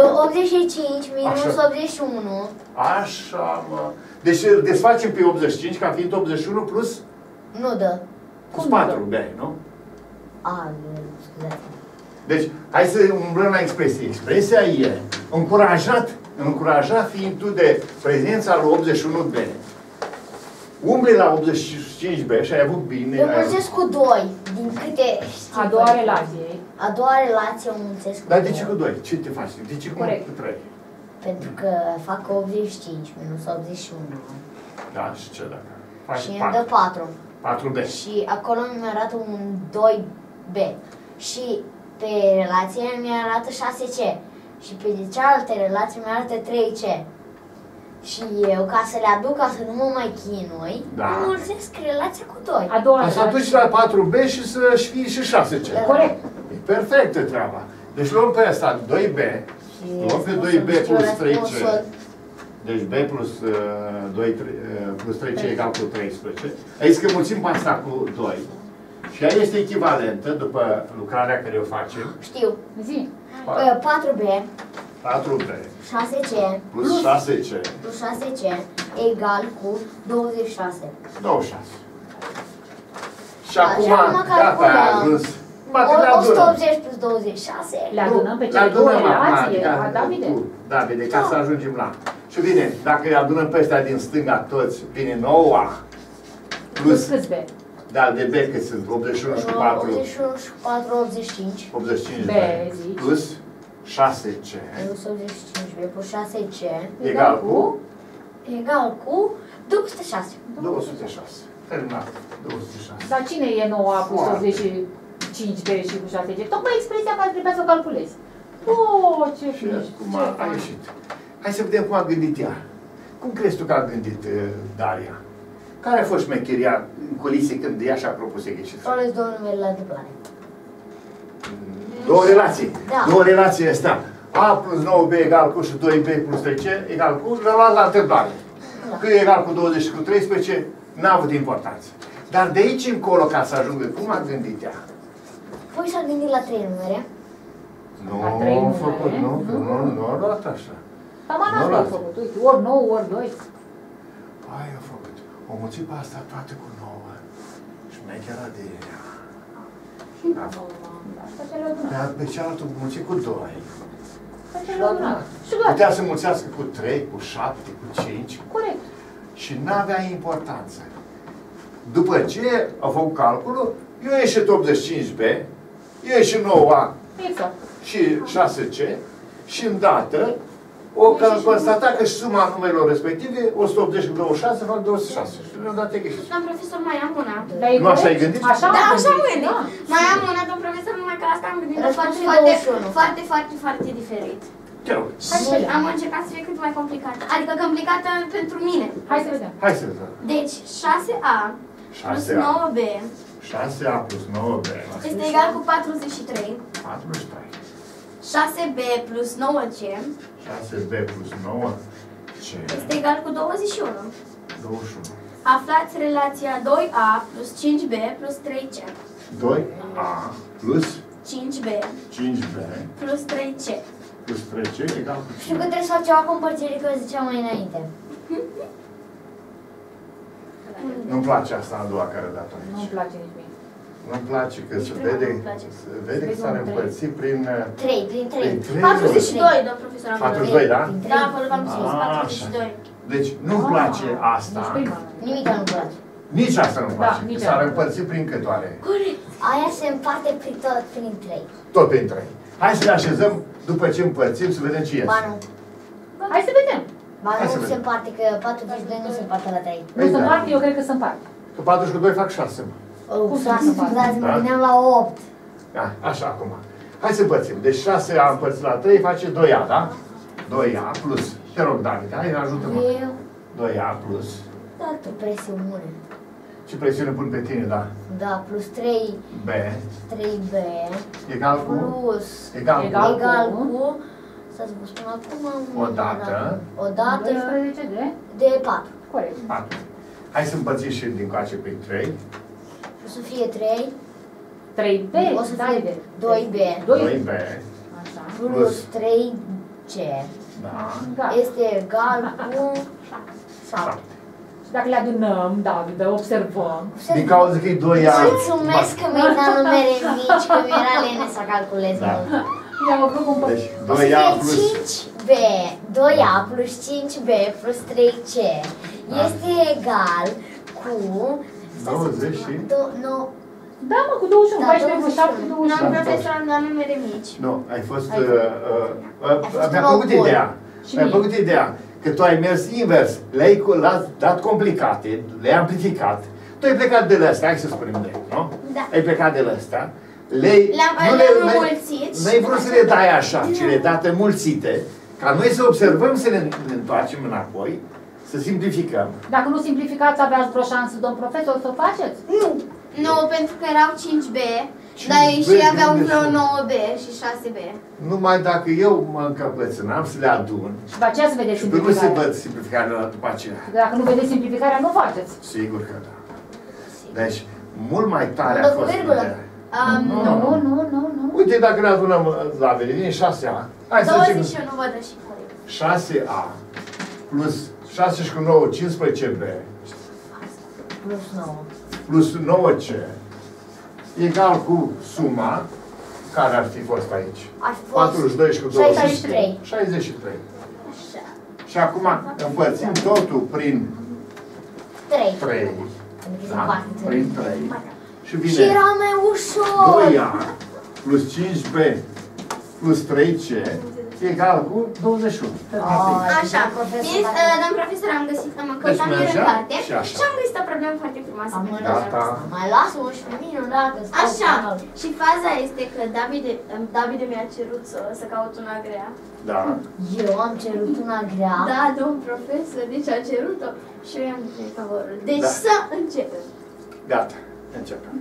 85 minus Așa. 81. Așa, mă. Deci desfacem pe 85 ca fiind 81 plus Nu dă. plus Cum 4 nu B, nu? A, scuzați. Deci, hai să umblăm la expresie. Expresia e încurajat fiind tu de prezența lui 81B. Umbli la 85B și ai avut bine. Eu mulțesc cu 2, din câte știu. A doua relație. A doua relație o mulțesc cu Dar de ce 2. cu 2? Ce te faci? De ce cu Corect. 3? Pentru că fac 85 minus 81. Da, și ce dacă? Faci Și îmi dă 4. 4B. Și acolo mi arată un 2B. Și pe relație mi arată 6C. Și pe cealaltă relație mi arată 3C. Și eu, ca să le aduc, ca să nu mă mai chinui, Da. înmulțesc relația cu 2. A doua Să duci la 4B și să-și fie și 6C. Corect. E perfectă treaba. Deci luăm pe asta 2B, luăm pe 2B plus 3C. Deci B plus 3C egal cu 13. Aici că mulțim pe asta cu 2. Și ea este echivalentă, după lucrarea care o facem, Știu. Zi. 4B 4B 6C plus 6C, plus 6C egal cu 26. 26. Și Așa, acum, acum gata, calculăm. ai ajuns. Numai că le adunăm. 180 plus 26. Le adunăm pe Le cele două adunăm acum, relații, adică, Davide. Davide, ca să ajungem la. Și bine, dacă le adunăm pe ăstea din stânga toți, vine 9A Plus plus, câți B? da, de B cât sunt, 81 și 4, 81 și 4, 85. 85 B, B, zici. plus 6C, Plus 85B plus 6C egal cu egal cu 206. 206. Terminat, 206. Dar cine e 9A plus Foarte. 85B și cu 6G? Tocmai expresia care trebuia să o calculezi. Oh, ce Și mișto, cum ce a fain. ieșit. Hai să vedem cum a gândit ea. Cum crezi tu că a gândit Daria? Care a fost șmecheria în culise când ea și-a propus exercițiul? Folosesc două numere la întâmplare. Două relații. Da. Două relații astea. A plus 9B egal cu și 2B plus 3C egal cu, le-a luat la întâmplare. Da. Că e egal cu 20 și cu 13, n-a avut importanță. Dar de aici încolo, ca să ajungă, cum a gândit ea? Păi s-a gândit la 3 numere. Nu La trei a numere, făcut, nu? nu a luat așa. Dar mă Nu n-am las. făcut, uite, ori 9, ori 2. Ai, a făcut. O mulțit pe asta toată cu 9. Șmechera de ea. A făcut. Asta ce le-a adunat. Dar pe cealaltă mulțit cu 2. Asta ce le-a adunat. Și gata. Putea să mulțească cu 3, cu 7, cu 5 Corect. și n-avea importanță. După ce a făcut calculul, eu a ieșit 85B, eu a ieșit 9A Exact. și 6C și îndată o constatat că și suma numerelor respective, 180 cu 26, fac 206. Și le-am dat greșit. Domn profesor, mai am una. Dar e Nu așa ai corect? gândit? Așa Da, am așa am gândit, gândit. da. Mai am una, domn profesor, numai că asta am gândit Răspunsul foarte, e 21. foarte diferit. Te rog. Hai să vedem. Am încercat să fie cât mai complicată. Adică complicată pentru mine. Hai să vedem. Hai să vedem. Deci, 6A plus 6A. 9B 6A plus 9B. este egal cu 43. 43. 6B plus 9C 6B plus 9C. este egal cu 21. 21. Aflați relația 2A plus 5B plus 3C. 2A plus 5B 5B plus 3C. plus 3C egal cu Știu că trebuie să fac ceva cu împărțire, că ziceam mai înainte. Nu-mi place asta a doua care a dat Nu-mi aici. place nici mie. Nu-mi place că se prima vede, nu-mi place. se vede că s-ar împărți prin 3, prin 3. Prin trei. 42, domn profesor. am 42, da? văzut. Da, acolo v-am spus, Ah, 42. Deci nu-mi place asta. Nici prima. Nimic nu-mi place. Nici asta nu-mi place. Da, nici S-ar asta. împărți prin cât oare? Aia se împarte prin tot, prin 3. Tot prin 3. Hai să le așezăm după ce împărțim să vedem ce iese. Ba nu. Hai să vedem. Ba Hai să nu se vedem. împarte, că 42 nu se împarte la 3. Nu se împarte, eu cred că se împarte. Că 40 cu 2 fac 6. Mă. Cum să Da, nu se împarte? scuzați, mă Da? gândeam la 8. Da, așa acum. Hai să împărțim. Deci 6A împărțit la 3 face 2A, da? 2A plus. Te rog, David, hai, ajută-mă. Eu, 2A plus. da, tu presiune. Ce presiune pun pe tine, da? Da, plus 3, B 3B, egal cu? plus, Egal cu? egal cu, să vă spun acum, Odată. odată 12 de 4. Corect. 4. Hai să împărțim și din coace pe 3. O să fie 3, 3B, o să da, fie de 2B, 2B. Așa. plus 3C, Da. Gata. este egal cu 7. Și dacă le adunăm, David, observăm. Din cauza că e 2A. Mulțumesc că mi-ai dat numere mici, că mi-era lene să calculez Da. mult. I-am avut un Deci O să 2A fie plus 5B, 2A plus 5B plus 3C este egal cu 20 și? Da, mă, cu 21, Da, 14 cu 7 cu 21. Doamna profesor, am dat numere mici. Nu, ai fost... fost Mi-a un plăcut opor. ideea. Și Mi-a mie. plăcut ideea că tu ai mers invers. Le-ai dat complicate, le-ai amplificat. Tu ai plecat de la astea, hai să spunem de, nu? Da. Ai plecat de la astea. Le-am înmulțit. N-ai vrut să le dai așa, ci le date mulțite, ca noi să observăm, să ne întoarcem înapoi, să simplificăm. Dacă nu simplificați, aveați vreo șansă, domn profesor, să o faceți? Nu. Nu, pentru că erau 5B, 5B, dar ei și aveau unde vreo sunt? 9B și 6B. Numai dacă eu mă încăpățânam să le adun, Și după aceea să vedeți și pe nu se simplificarea. văd simplificarea după aceea. Dacă nu vedeți simplificarea, nu faceți. Sigur că da. Deci, mult mai tare Dă a cu fost virgulă. ideea. Nu. Uite, dacă ne adunăm la din 6A, hai să zicem 21 văd și care. 6A plus 6 și cu 9, 15B Plus 9. plus 9C egal cu suma care ar fi fost aici. Ar fi fost 42 și cu 20. 63. 63. Așa. Și acum împărțim totul prin 3. 3. Pentru că Da? se poate Prin 3. Și Și vine era mai ușor. 2A plus 5B plus 3C egal cu 21. Așa, domn profesor, am găsit, am căutat Deci ieri în mergea carte și așa. și am găsit o problemă foarte frumoasă. Gata. Mai lasă-mă și pe mine odată. stau Așa, pe alt. și faza este că Davide mi-a cerut să caut una grea. Da. Eu am cerut una grea. Da, domn profesor, deci a cerut-o și eu i-am dat favorul. Deci Da. să începem. Gata. Începem.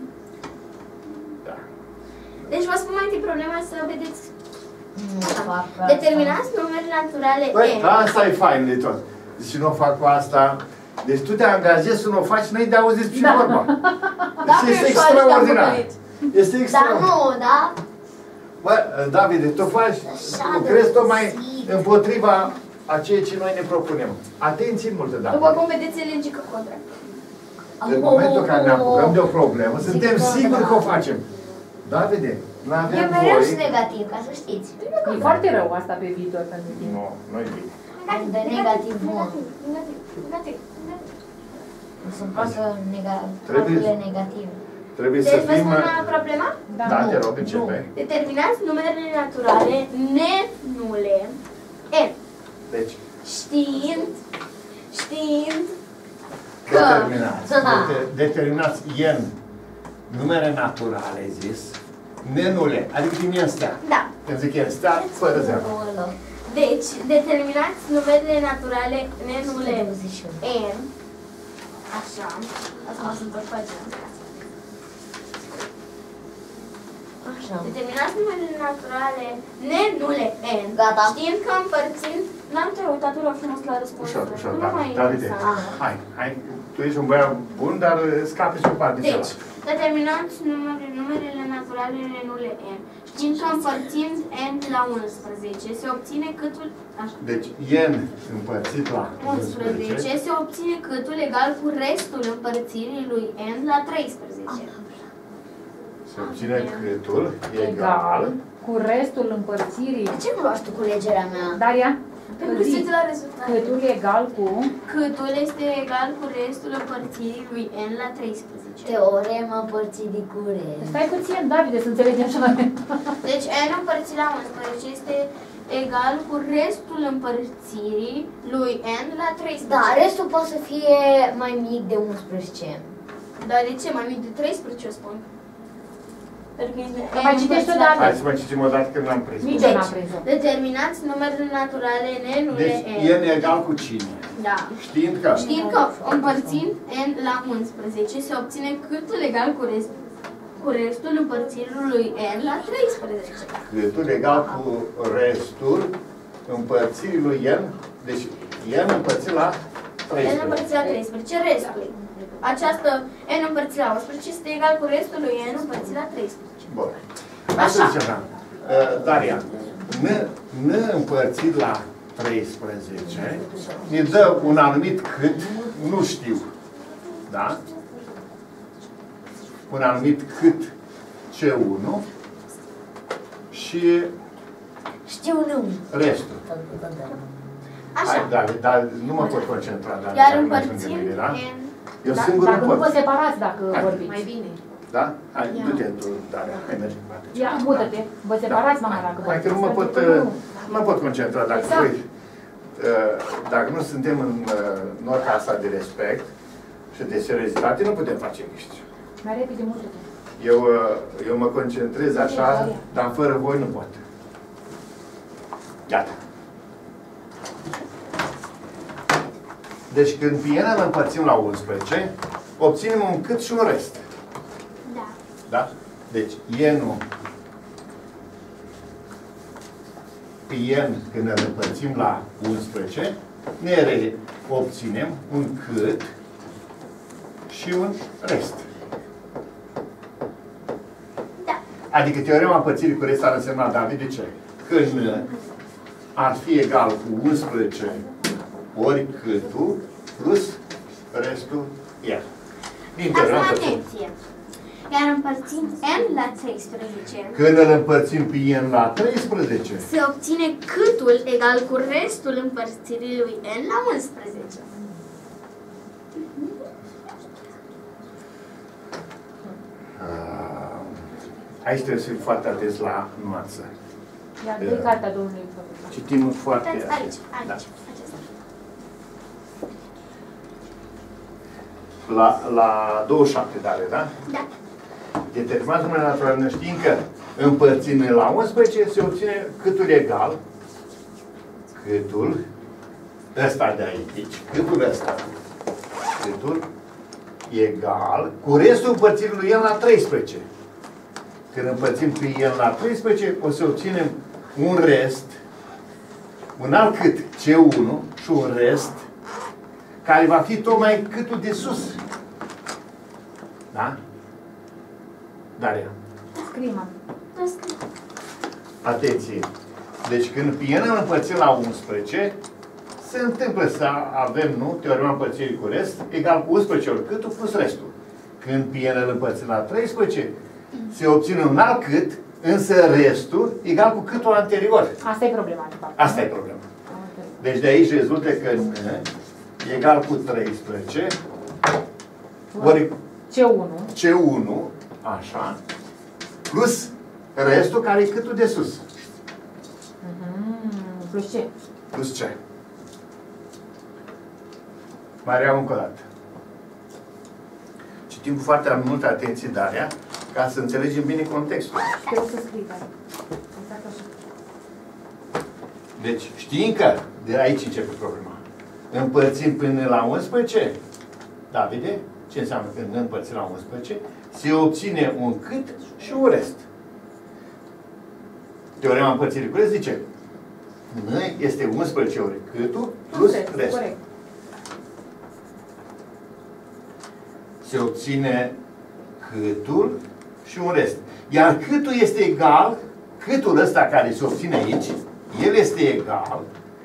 Da. Deci vă spun mai întâi problema să vedeți. Nu fac asta. Determinați numere naturale Băi, n. asta e fain de tot. Deci nu o fac cu asta. Deci tu te angajezi să nu o faci, înainte de auzi despre ce vorba. Dacă Deci este e ușor, extraordinar. te-am Este Dar extraordinar. nu, da? Bă, Davide, tu faci, Așa de lucrezi tocmai puțin. împotriva a ceea ce noi ne propunem. Atenție multă, După Davide. cum vedeți, e logică contra. În momentul în care ne apucăm de o problemă, suntem Zic că siguri da. că o facem. Davide, nu E avem mereu și voie. negativ, ca să știți. E foarte rău asta pe viitor pentru tine. Nu, nu e bine. De negativ bun. Negativ. Sunt proastă Trebuie- calcule negative. Trebuie să Deci vă fim... spun problema? Da, nu, te rog, începe. Determinați numerele naturale nenule n. Deci, Știind determinați. Da. Determinați n numere naturale, ai zis, nenule, adică din n stea. da. Când zic n stea, fără zero. Deci, determinați numerele naturale nenule 21. n. Așa. Asta mă sunt tot pagina. Așa. Determinați numerele naturale nenule n. Gata. Știind că împărțind, n-am te uitat, te rog frumos la răspuns. Ușor, ușor, Nu da. mai Davide, interesant. hai. Tu ești un băiat bun, dar scape și o parte Deci, cealaltă. determinați numerele naturale nenule n. Știind că împărțind n la 11, se obține câtul... Așa. Deci, n împărțit la 11 se obține câtul egal cu restul împărțirii lui n la 13. se obține câtul Egal egal. cu restul împărțirii. De ce nu luași tu culegerea mea? Daria? Pentru că Zi. știți la rezultat. Câtul egal cu... Câtul este egal cu restul împărțirii lui n la 13. Teorema împărțirii cu rest. Stai puțin, Davide, să înțelegem și noi. Deci n împărțit la 11 este egal cu restul împărțirii lui n la 13. Da, restul poate să fie mai mic de 11. Dar de ce? Mai mic de 13 o spun. Pentru că este Mai citești o dată. Hai să mai citim o dată că n-am prins. Nici eu n-am prins-o. Determinați numerele naturale nenule Deci, n egal cu cine? Da. Știind că Știind că împărțind n la 11 se obține câtul egal cu restul împărțirii lui n la 13. câtul egal cu restul împărțirii lui n, deci n împărțit la n împărțit la 13, restul. Această n împărțit la 11 este egal cu restul lui n împărțit la 13. Bun. Așa. Asta ziceam. Daria, n împărțit la 13 ne dă un anumit cât, nu știu, da? Un anumit cât C1 și Știu nu. restul. Așa. Hai, dar nu mă pot concentra. Dar Iar dacă nu împărțim ajungem, da? n. Eu Da, singur dacă nu nu vă pot. separați dacă Hai. vorbiți. Mai bine. Da? Hai, du-te tu, Daria. Hai, mergi. Ia, mută-te. Vă separați, mama, dacă Hai că nu mă pot concentra. Dacă nu suntem în nota asta de respect și de seriozitate, nu putem face miști. Mai repede, mută-te. Eu mă concentrez așa, dar fără voi nu pot. Gata. Deci când piena îl împărțim la 11, obținem un cât și un rest. Da. Da? Deci n-ul pien când îl împărțim la 11, ne obținem un cât și un rest. Da. Adică teorema împărțirii cu rest ar însemna, David, de ce? Că n ar fi egal cu 11 ori câtul plus restul R. Din teorema împărțirii. Atenție! Iar împărțim n la 13. Când îl împărțim pe n la 13, Se obține câtul egal cu restul împărțirii lui n la 11. Aici trebuie să fim foarte atenți la nuanță. Ia, dă-i cartea domnului profesor. Citim foarte Aici, atent. aici. Da. Acesta. La 27, Dare, da? Da. Determinați numele natural, ne știm că împărțim la 11 se obține câtul egal, câtul ăsta de aici, câtul ăsta, câtul egal cu restul împărțirii lui n la 13. Când împărțim pe n la 13, o să obținem un rest, un alt cât, C1 și un rest, care va fi tocmai câtul de sus. Da? Daria. Scrie-mă. Atenție! Deci când pien îl împărțim la 11, se întâmplă să avem, nu, teorema împărțirii cu rest, egal cu 11 ori câtul plus restul. Când pien îl împărțim la 13, se obține un alt cât, însă restul egal cu câtul anterior. Asta e problema, de fapt. Asta e problema. Deci de aici rezultă că n egal cu 13 ori C1, așa, plus restul care e câtul de sus. Plus ce? Plus ce? Mai reau încă o dată. Citim cu foarte multă atenție, Daria, ca să înțelegem bine contextul. Trebuie să scrii, Daria. Exact așa. Deci, știm că de aici începe problema. Împărțim până la 11, Davide, ce înseamnă când împărțim la 11, se obține un cât și un rest. Teorema împărțirii cu rest zice, n este 11 ori câtul plus restul. Corect. Se obține câtul și un rest. Iar câtul este egal, câtul ăsta care se obține aici, el este egal,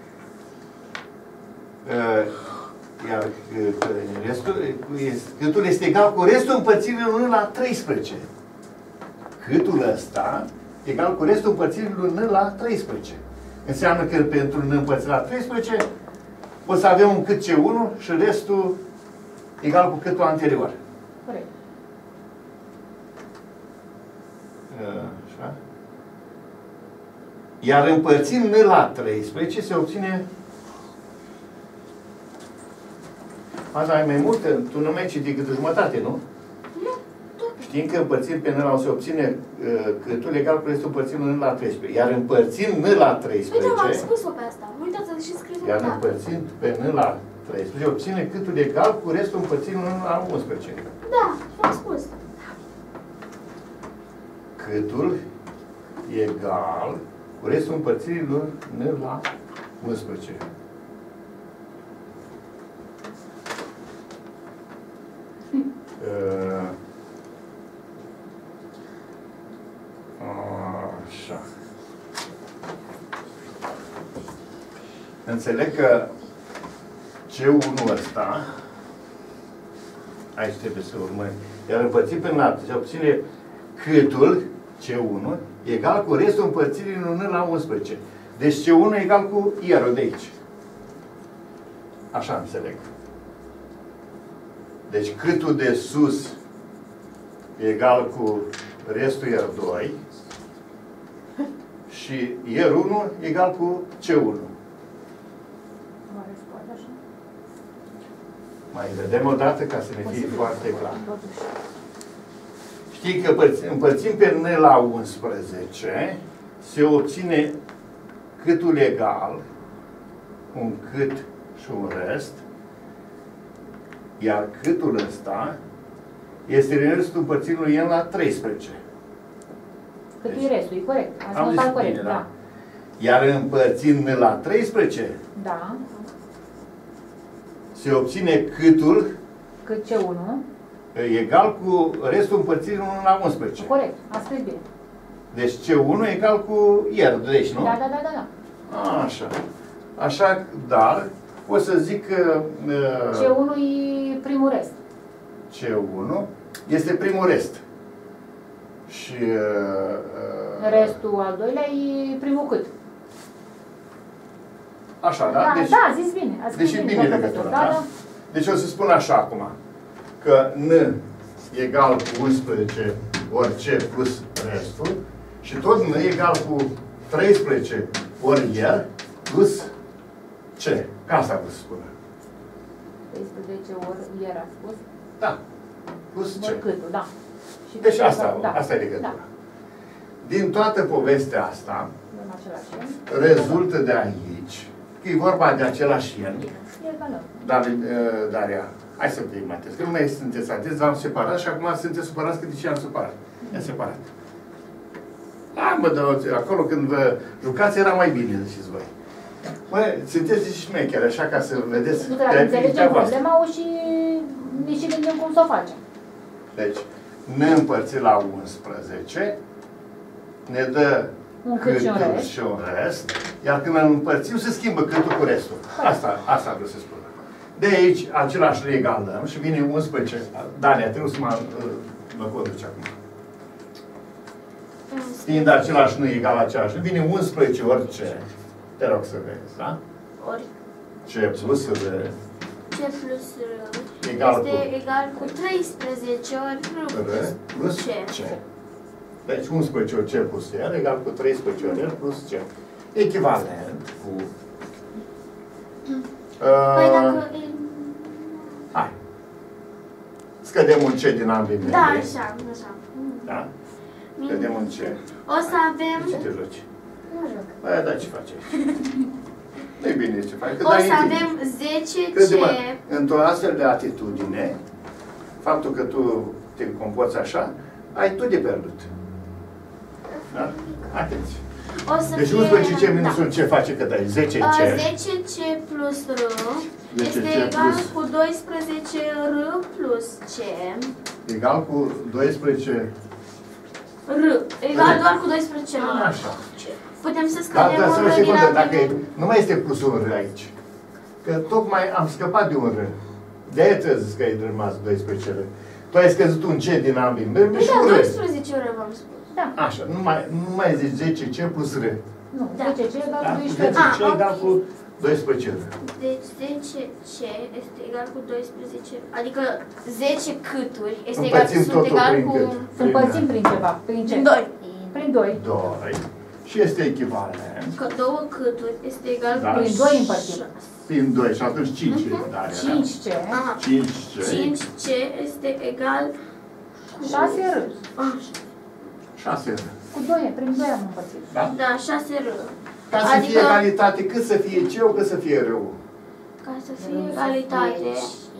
iar câtul este egal cu restul împărțirii lui n la 13. Câtul ăsta egal cu restul împărțirii lui n la 13. Înseamnă că pentru n împărțit la 13 o să avem un cât C1 și restul egal cu câtul anterior. Corect. Așa. Iar împărțind n la 13 se obține... Asta ai mai multe, tu nu mai citi cât jumătate, nu? Nu. Știm că împărțind pe n la o se obține câtul egal cu restul împărțind n la 13. Iar împărțind n la 13... Uite, am spus-o pe asta. Uitați-vă și scrieți-o. Iar împărțind pe n la 13 obține câtul egal cu restul împărțind n la 11. Da, am spus. Câtul egal cu restul împărțirii lui n la 11. Așa. Înțeleg că C1 ăsta, aici trebuie să urmărim, iar împărțit până la se obține câtul C1 egal cu restul împărțirii lui n la 11. Deci C1 egal cu ierul de aici. Așa înțeleg. Deci câtul de sus egal cu restul R2 și R1 egal cu C1. Mai vedem o dată ca să ne fie foarte clar. Știi că împărțim pe N la 11, se obține câtul egal, un cât și un rest, iar câtul ăsta este restul împărținului N la 13. Cât e restul, e corect. Ați Am zis notat corect, bine, da. Iar împărțind N la 13, Da. se obține câtul Cât C1. egal cu restul împărțirii 1 la 11. Corect, a scris bine. Deci C1 egal cu R, deci, nu? Da. Așa. Așa, dar o să zic că C1 e primul rest. C1 este primul rest. Și Restul al doilea e primul cât. așa, da? Da, Deci, da, zis bine. A scris deci e bine, bine domnul legătura, profesor. da? Deci o să spun așa acum, că N egal cu 11 ori C plus restul și tot N egal cu 13 ori R plus C. Ca asta vă spun. 13 ori ieri a spus. Da. Plus C. Ori câtul, da. Și Deci asta, da. asta e legătura. Da. Din toată povestea asta, Avem același N. rezultă de aici că e vorba de același N. E valor. Daria, hai să fim atenți, că nu mai sunteți atenți, v-am separat și acum sunteți supărați că de ce am separat. I-am separat. Acolo când vă jucați era mai bine, ziceți voi. Mă, sunteți șmecheri, așa ca să vedeți. Nu trebuie să înțelegem problema și ne și gândim cum să o facem. Deci, ne împărțim la 11, ne dă Un cât și un câtul rest. și un rest, iar când îl împărțim, se schimbă câtul cu restul. Asta vreau să spun. De aici, același le egalăm și vine 11. Daria, trebuie să mă conduci acum. Fiind același nu egal același, vine 11 ori C. Te rog să vezi, da? Ori C plus R C plus R Egal este cu- egal cu 13 ori R plus C. C. Deci 11 ori C plus R egal cu 13 ori R plus C. Echivalent cu... Păi dacă... Hai. Scădem un C din ambii membri. Da, așa. Da? Scădem un C. O să avem... Ce te joci? Nu joc. Băi, da, ce faci aici? Nu-i bine ce faci. O să avem 10 Crede-mă, C. într-o astfel de atitudine, faptul că tu te comporți așa, ai tu de pierdut. Da? Atenție. O să Deci fie... 11C minusul C face cât ai? 10C. 10C plus R 10C este egal plus- cu 12 R plus C. Egal cu 12... R. Egal doar cu 12 R. Așa. Putem să Da, scădem da, un să o R din secundă, dacă ambele. nu mai este plus un R aici. Că tocmai am scăpat de un R. De-aia ți-a zis că ai rămas 12 R. Tu ai scăzut un C din ambii membri și Da, un R. 12 R v-am spus. Da. Așa, nu mai zici 10C plus R. Nu, Da. 10 ce egal Da? cu 12. 10C Ah, egal ok. cu 12 R. Deci 10C este egal cu 12, adică 10 câturi este egal, Împărțim sunt totul egal prin cu cât? Să împărțim prin ceva. Prin ce? 2. Prin 2. 2. Și este echivalent. Că 2 câturi este egal Da. cu Prin 2 împărțim. Prin 2 și atunci 5 Daria, 5 ce? Aha. 5C. 5C este egal cu 6 R. 6 R. Cu 2, prin 2 am împărțit. Da? Da, 6 R. Ca să fie egalitate, cât să fie C-ul, cât să fie R-ul. Ca să fie egalitate.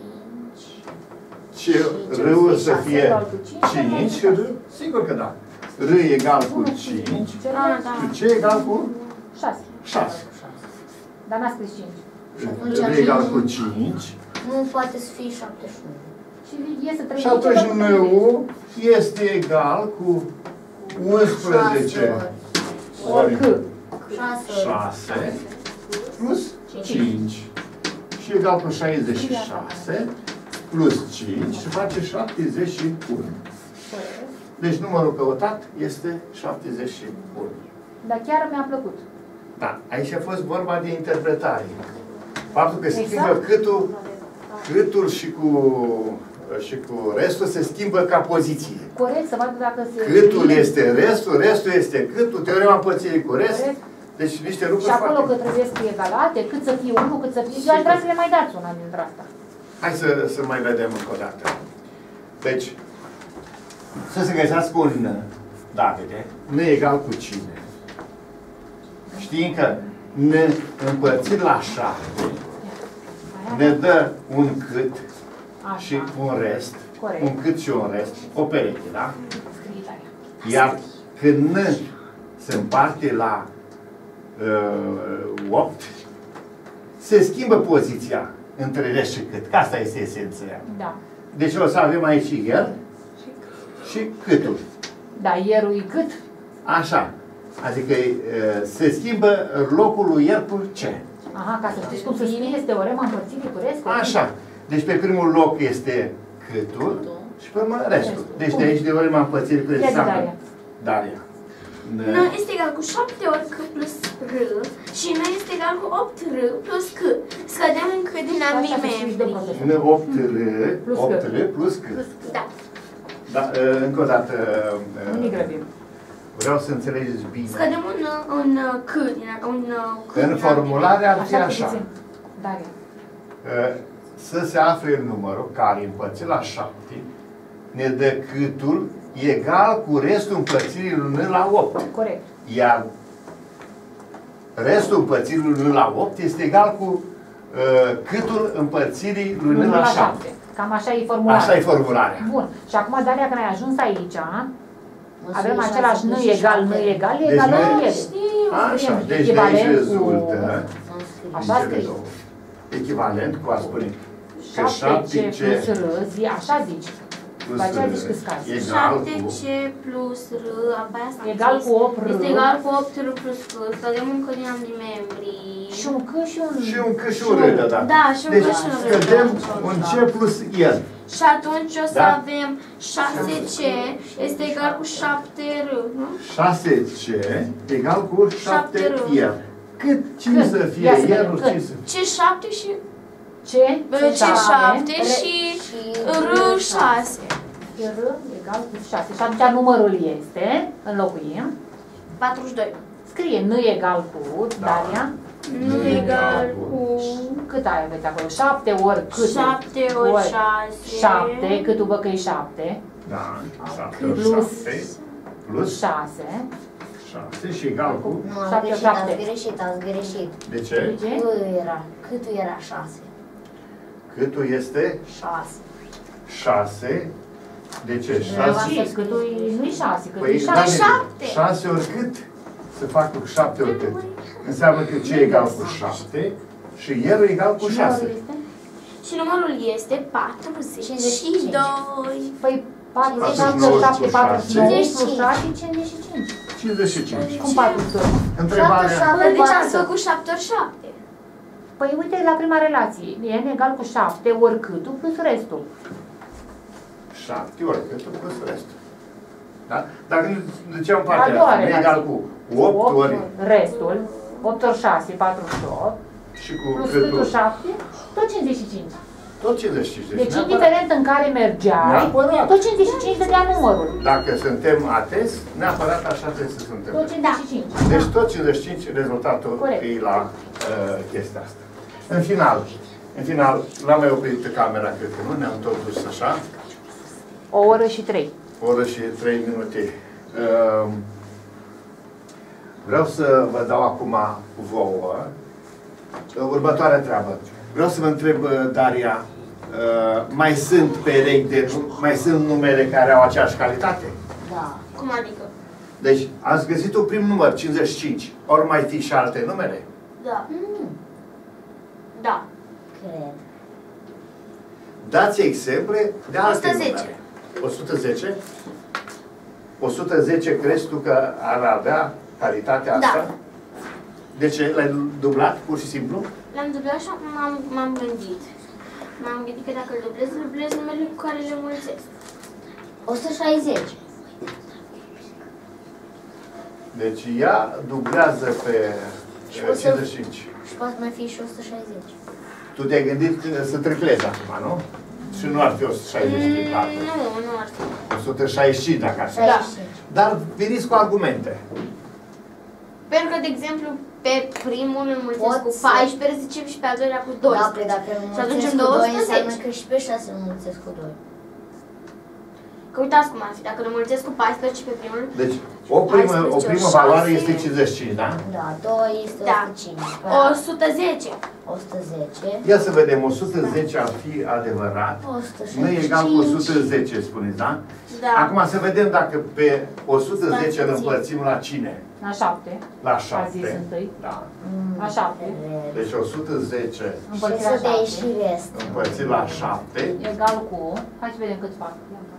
Ce R-ul să fie 5, R, sigur că da. R egal cu 5 Ah, da. și C egal cu 6. 6. Dar n-a scris 5. R egal cu 5 Nu poate să fie 71. Și iese 3. și atunci N-ul este egal cu 11 ori cât? 6 plus 5 și egal cu 66 plus 5 și face 71. Deci numărul căutat este 71. Dar chiar mi-a plăcut. Da, aici a fost vorba de interpretare. Faptul că se Exact. schimbă câtul și cu și cu restul se schimbă ca poziție. Corect, să vadă dacă se... Câtul este restul este câtul, teorema împărțirii cu rest. Corect. Deci niște lucruri și acolo foarte... că trebuie să fie egalate, cât să fie 1, cât să fie... Eu aș vrea să le mai dați una dintre asta. Hai să mai vedem încă o dată. Deci, să se găsească un Davide, nu e egal cu cine. Știind că ne împărțit la 7, ne dă un cât și un rest. Corect. Un cât și un rest, o pereche, da? Iar când n se împarte la 8, se schimbă poziția între rest și cât. Că asta este esența. Da. Deci o să avem aici el și câtul. Da, ierul e cât? Așa. Adică se schimbă locul lui el cu ce? Aha, ca să știți cum să scrie teorema împărțirii cu rest. Așa. Deci pe primul loc este câtul și pe urmă restul. Deci de aici teorema împărțirii cu rest. Daria. N este egal cu 7 ori C plus R și N este egal cu 8 R plus C. Scădem un C din ambii membri. 8 R plus C. Da. Da, încă o dată. Nu ne grăbim. Vreau să înțelegeți bine. Scădem un C din în formulare ar fi așa. Daria. Să se afle numărul care împărțit la 7 ne dă câtul egal cu restul împărțirii lui N la 8. Corect. Iar restul împărțirii lui N la 8 este egal cu câtul împărțirii lui N la 7. Cam așa e formularea. Așa e formularea. Bun. Și acum, Daria, când ai ajuns aici, avem același N egal, N egal, deci egal noi, ele. așa, deci de aici rezultă așa scrie. Echivalent cu a spune că 7C plus R, așa zici. După aceea zici că scazi. 7C plus R, apoi asta egal cu 8R. Este egal cu 8R plus C. Scădem un C din ambii membri. Și un C și un R. Și un C și un R, da. Da, și un C și un R. Deci scădem un C plus el. Și atunci o să avem 6C este egal cu 7R, nu? 6C egal cu 7R. Cât? Cine să fie el? C7 și... C7 și R6. R egal cu 6. Și atunci numărul este, înlocuim. 42. Scrie N egal cu, Daria. N egal cu... Cât ai aveți acolo? 7 ori cât? 7 ori 6. 7, câtul vă că e 7. Da, 7 ori 7. Plus 6. 6 și egal cu... Nu, ați greșit. De ce? Câtul era 6. Câtul este? 6. 6. De ce? 6? Câtul nu-i 6, câtul Păi, e 7. 6 ori cât? Se fac cu 7 ori cât? Înseamnă că C egal cu 7 și el egal cu 6. Și numărul este 42. Păi 47, 7, 49, plus 6, 55. 55. Cum 42? Întrebarea... De ce ați făcut 7 ori 7? Păi uite la prima relație. N egal cu 7 ori câtul plus restul. 7 ori câtul plus restul. Da? Dacă nu duceam partea asta, nu egal cu 8 ori restul, 8 ori 6, 48, și cu plus câtul câtul 7, tot 55. tot 55. Deci indiferent în care mergeai, tot 55 dădea numărul. Dacă suntem atenți, neapărat așa trebuie să suntem. Tot 55. Deci tot 55 rezultatul e la chestia asta. În final, l-am mai oprit camera, cred că nu, ne-am tot dus așa. O oră și 3. O oră și 3 minute. Vreau să vă dau acum vouă următoarea treabă. Vreau să vă întreb, Daria, mai sunt perechi mai sunt numere care au aceeași calitate? Da. Cum adică? Deci, ați găsit un prim număr, 55. Ori mai fi și alte numere? Da. Da. Cred. Dați exemple de alte 110. numere. 110? 110 crezi tu că ar avea calitatea asta? Da. De ce? L-ai dublat, pur și simplu? L-am dublat și m-am gândit. M-am gândit că dacă îl dublez numele cu care le mulțesc. 160. Deci ea dublează pe 55. Și poate mai fi și 160. Tu te-ai gândit să triplezi acum, nu? Și nu ar fi 164. Nu ar fi. 165 dacă ar fi. 65. Dar veniți cu argumente. Pentru că, de exemplu, pe primul îl mulțesc cu Poți să- 14 zicem și pe al doilea cu 12. Da, păi dacă îl Și atunci mulțesc în cu 2, 210. înseamnă că și pe 6 îl mulțesc cu 2. Că uitați cum ar fi, dacă îl mulțesc cu 14 pe primul, Deci, o primă 14, valoare 6. este 55, da? Da, 2 este Da. 105. 110. 110. Ia să vedem, 110 ar fi adevărat. 165. Nu e egal cu 110, spuneți, da? Da. Acum să vedem dacă pe 110 îl împărțim la cine? La 7. La A zis 7. întâi. Da. La 7. Deci 110 Și Împărțit să la dai 7. și restul. împărțit la 7. Egal cu... Hai să vedem cât fac.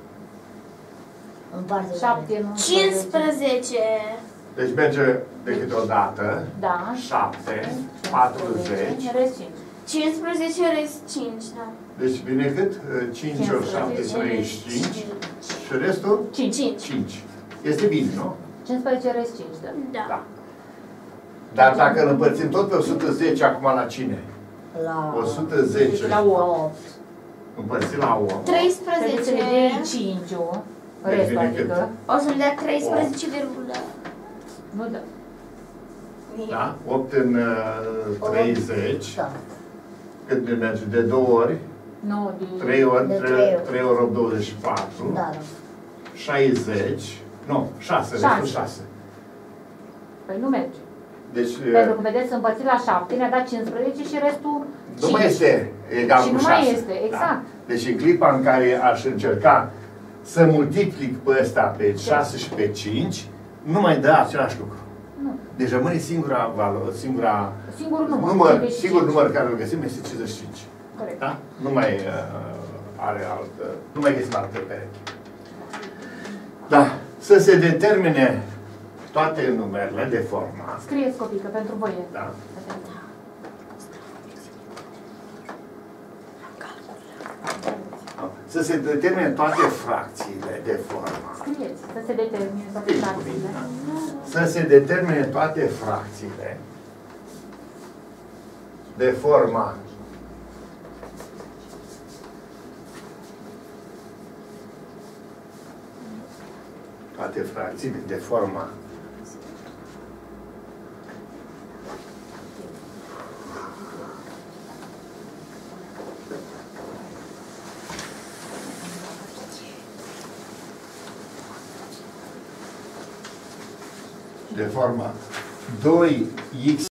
În parte 7 nu... 15. Deci merge de câte o dată. Da. 7, 40. Rest 5. 15 rest 5, da. Deci vine cât? 5 ori 7, 35. Și restul? 5. 5. Este bine, nu? 15 rest 5, da. Da. Da. Dar dacă îl împărțim tot pe 110, acum la cine? La 110 La 8. împărțit la 8. 13. Trebuie să ne dea 5-ul. Deci Restul, vine cât? adică... O să-mi dea 13, virgulă. Nu da. Da? 8 în 30. Da. Cât ne merge? De 2 ori? 9 de... 3 ori? De 3 ori 8, 24. Da, da. 60. Nu, 6, restul 6. Păi nu merge. Deci Pentru că, vedeți, împărțit la 7, ne-a dat 15 și restul 5. nu mai este egal Și cu nu 6. mai este, exact. Deci în clipa în care aș încerca să multiplic pe ăsta pe 6 și pe 5, nu mai dă același lucru. Nu. Deci rămâne singura valoare, Singurul număr. număr, 55. singur număr care îl găsim este 55. Corect. Da? Nu mai are altă, nu mai găsim altă pereche. Da. Să se determine toate numerele de forma. Scrieți, copii, că pentru voi e. Da? Să se determine toate fracțiile de formă. Scrieți, să se determine toate Bine, fracțiile. Să se determine toate fracțiile de forma toate fracțiile de forma de forma 2x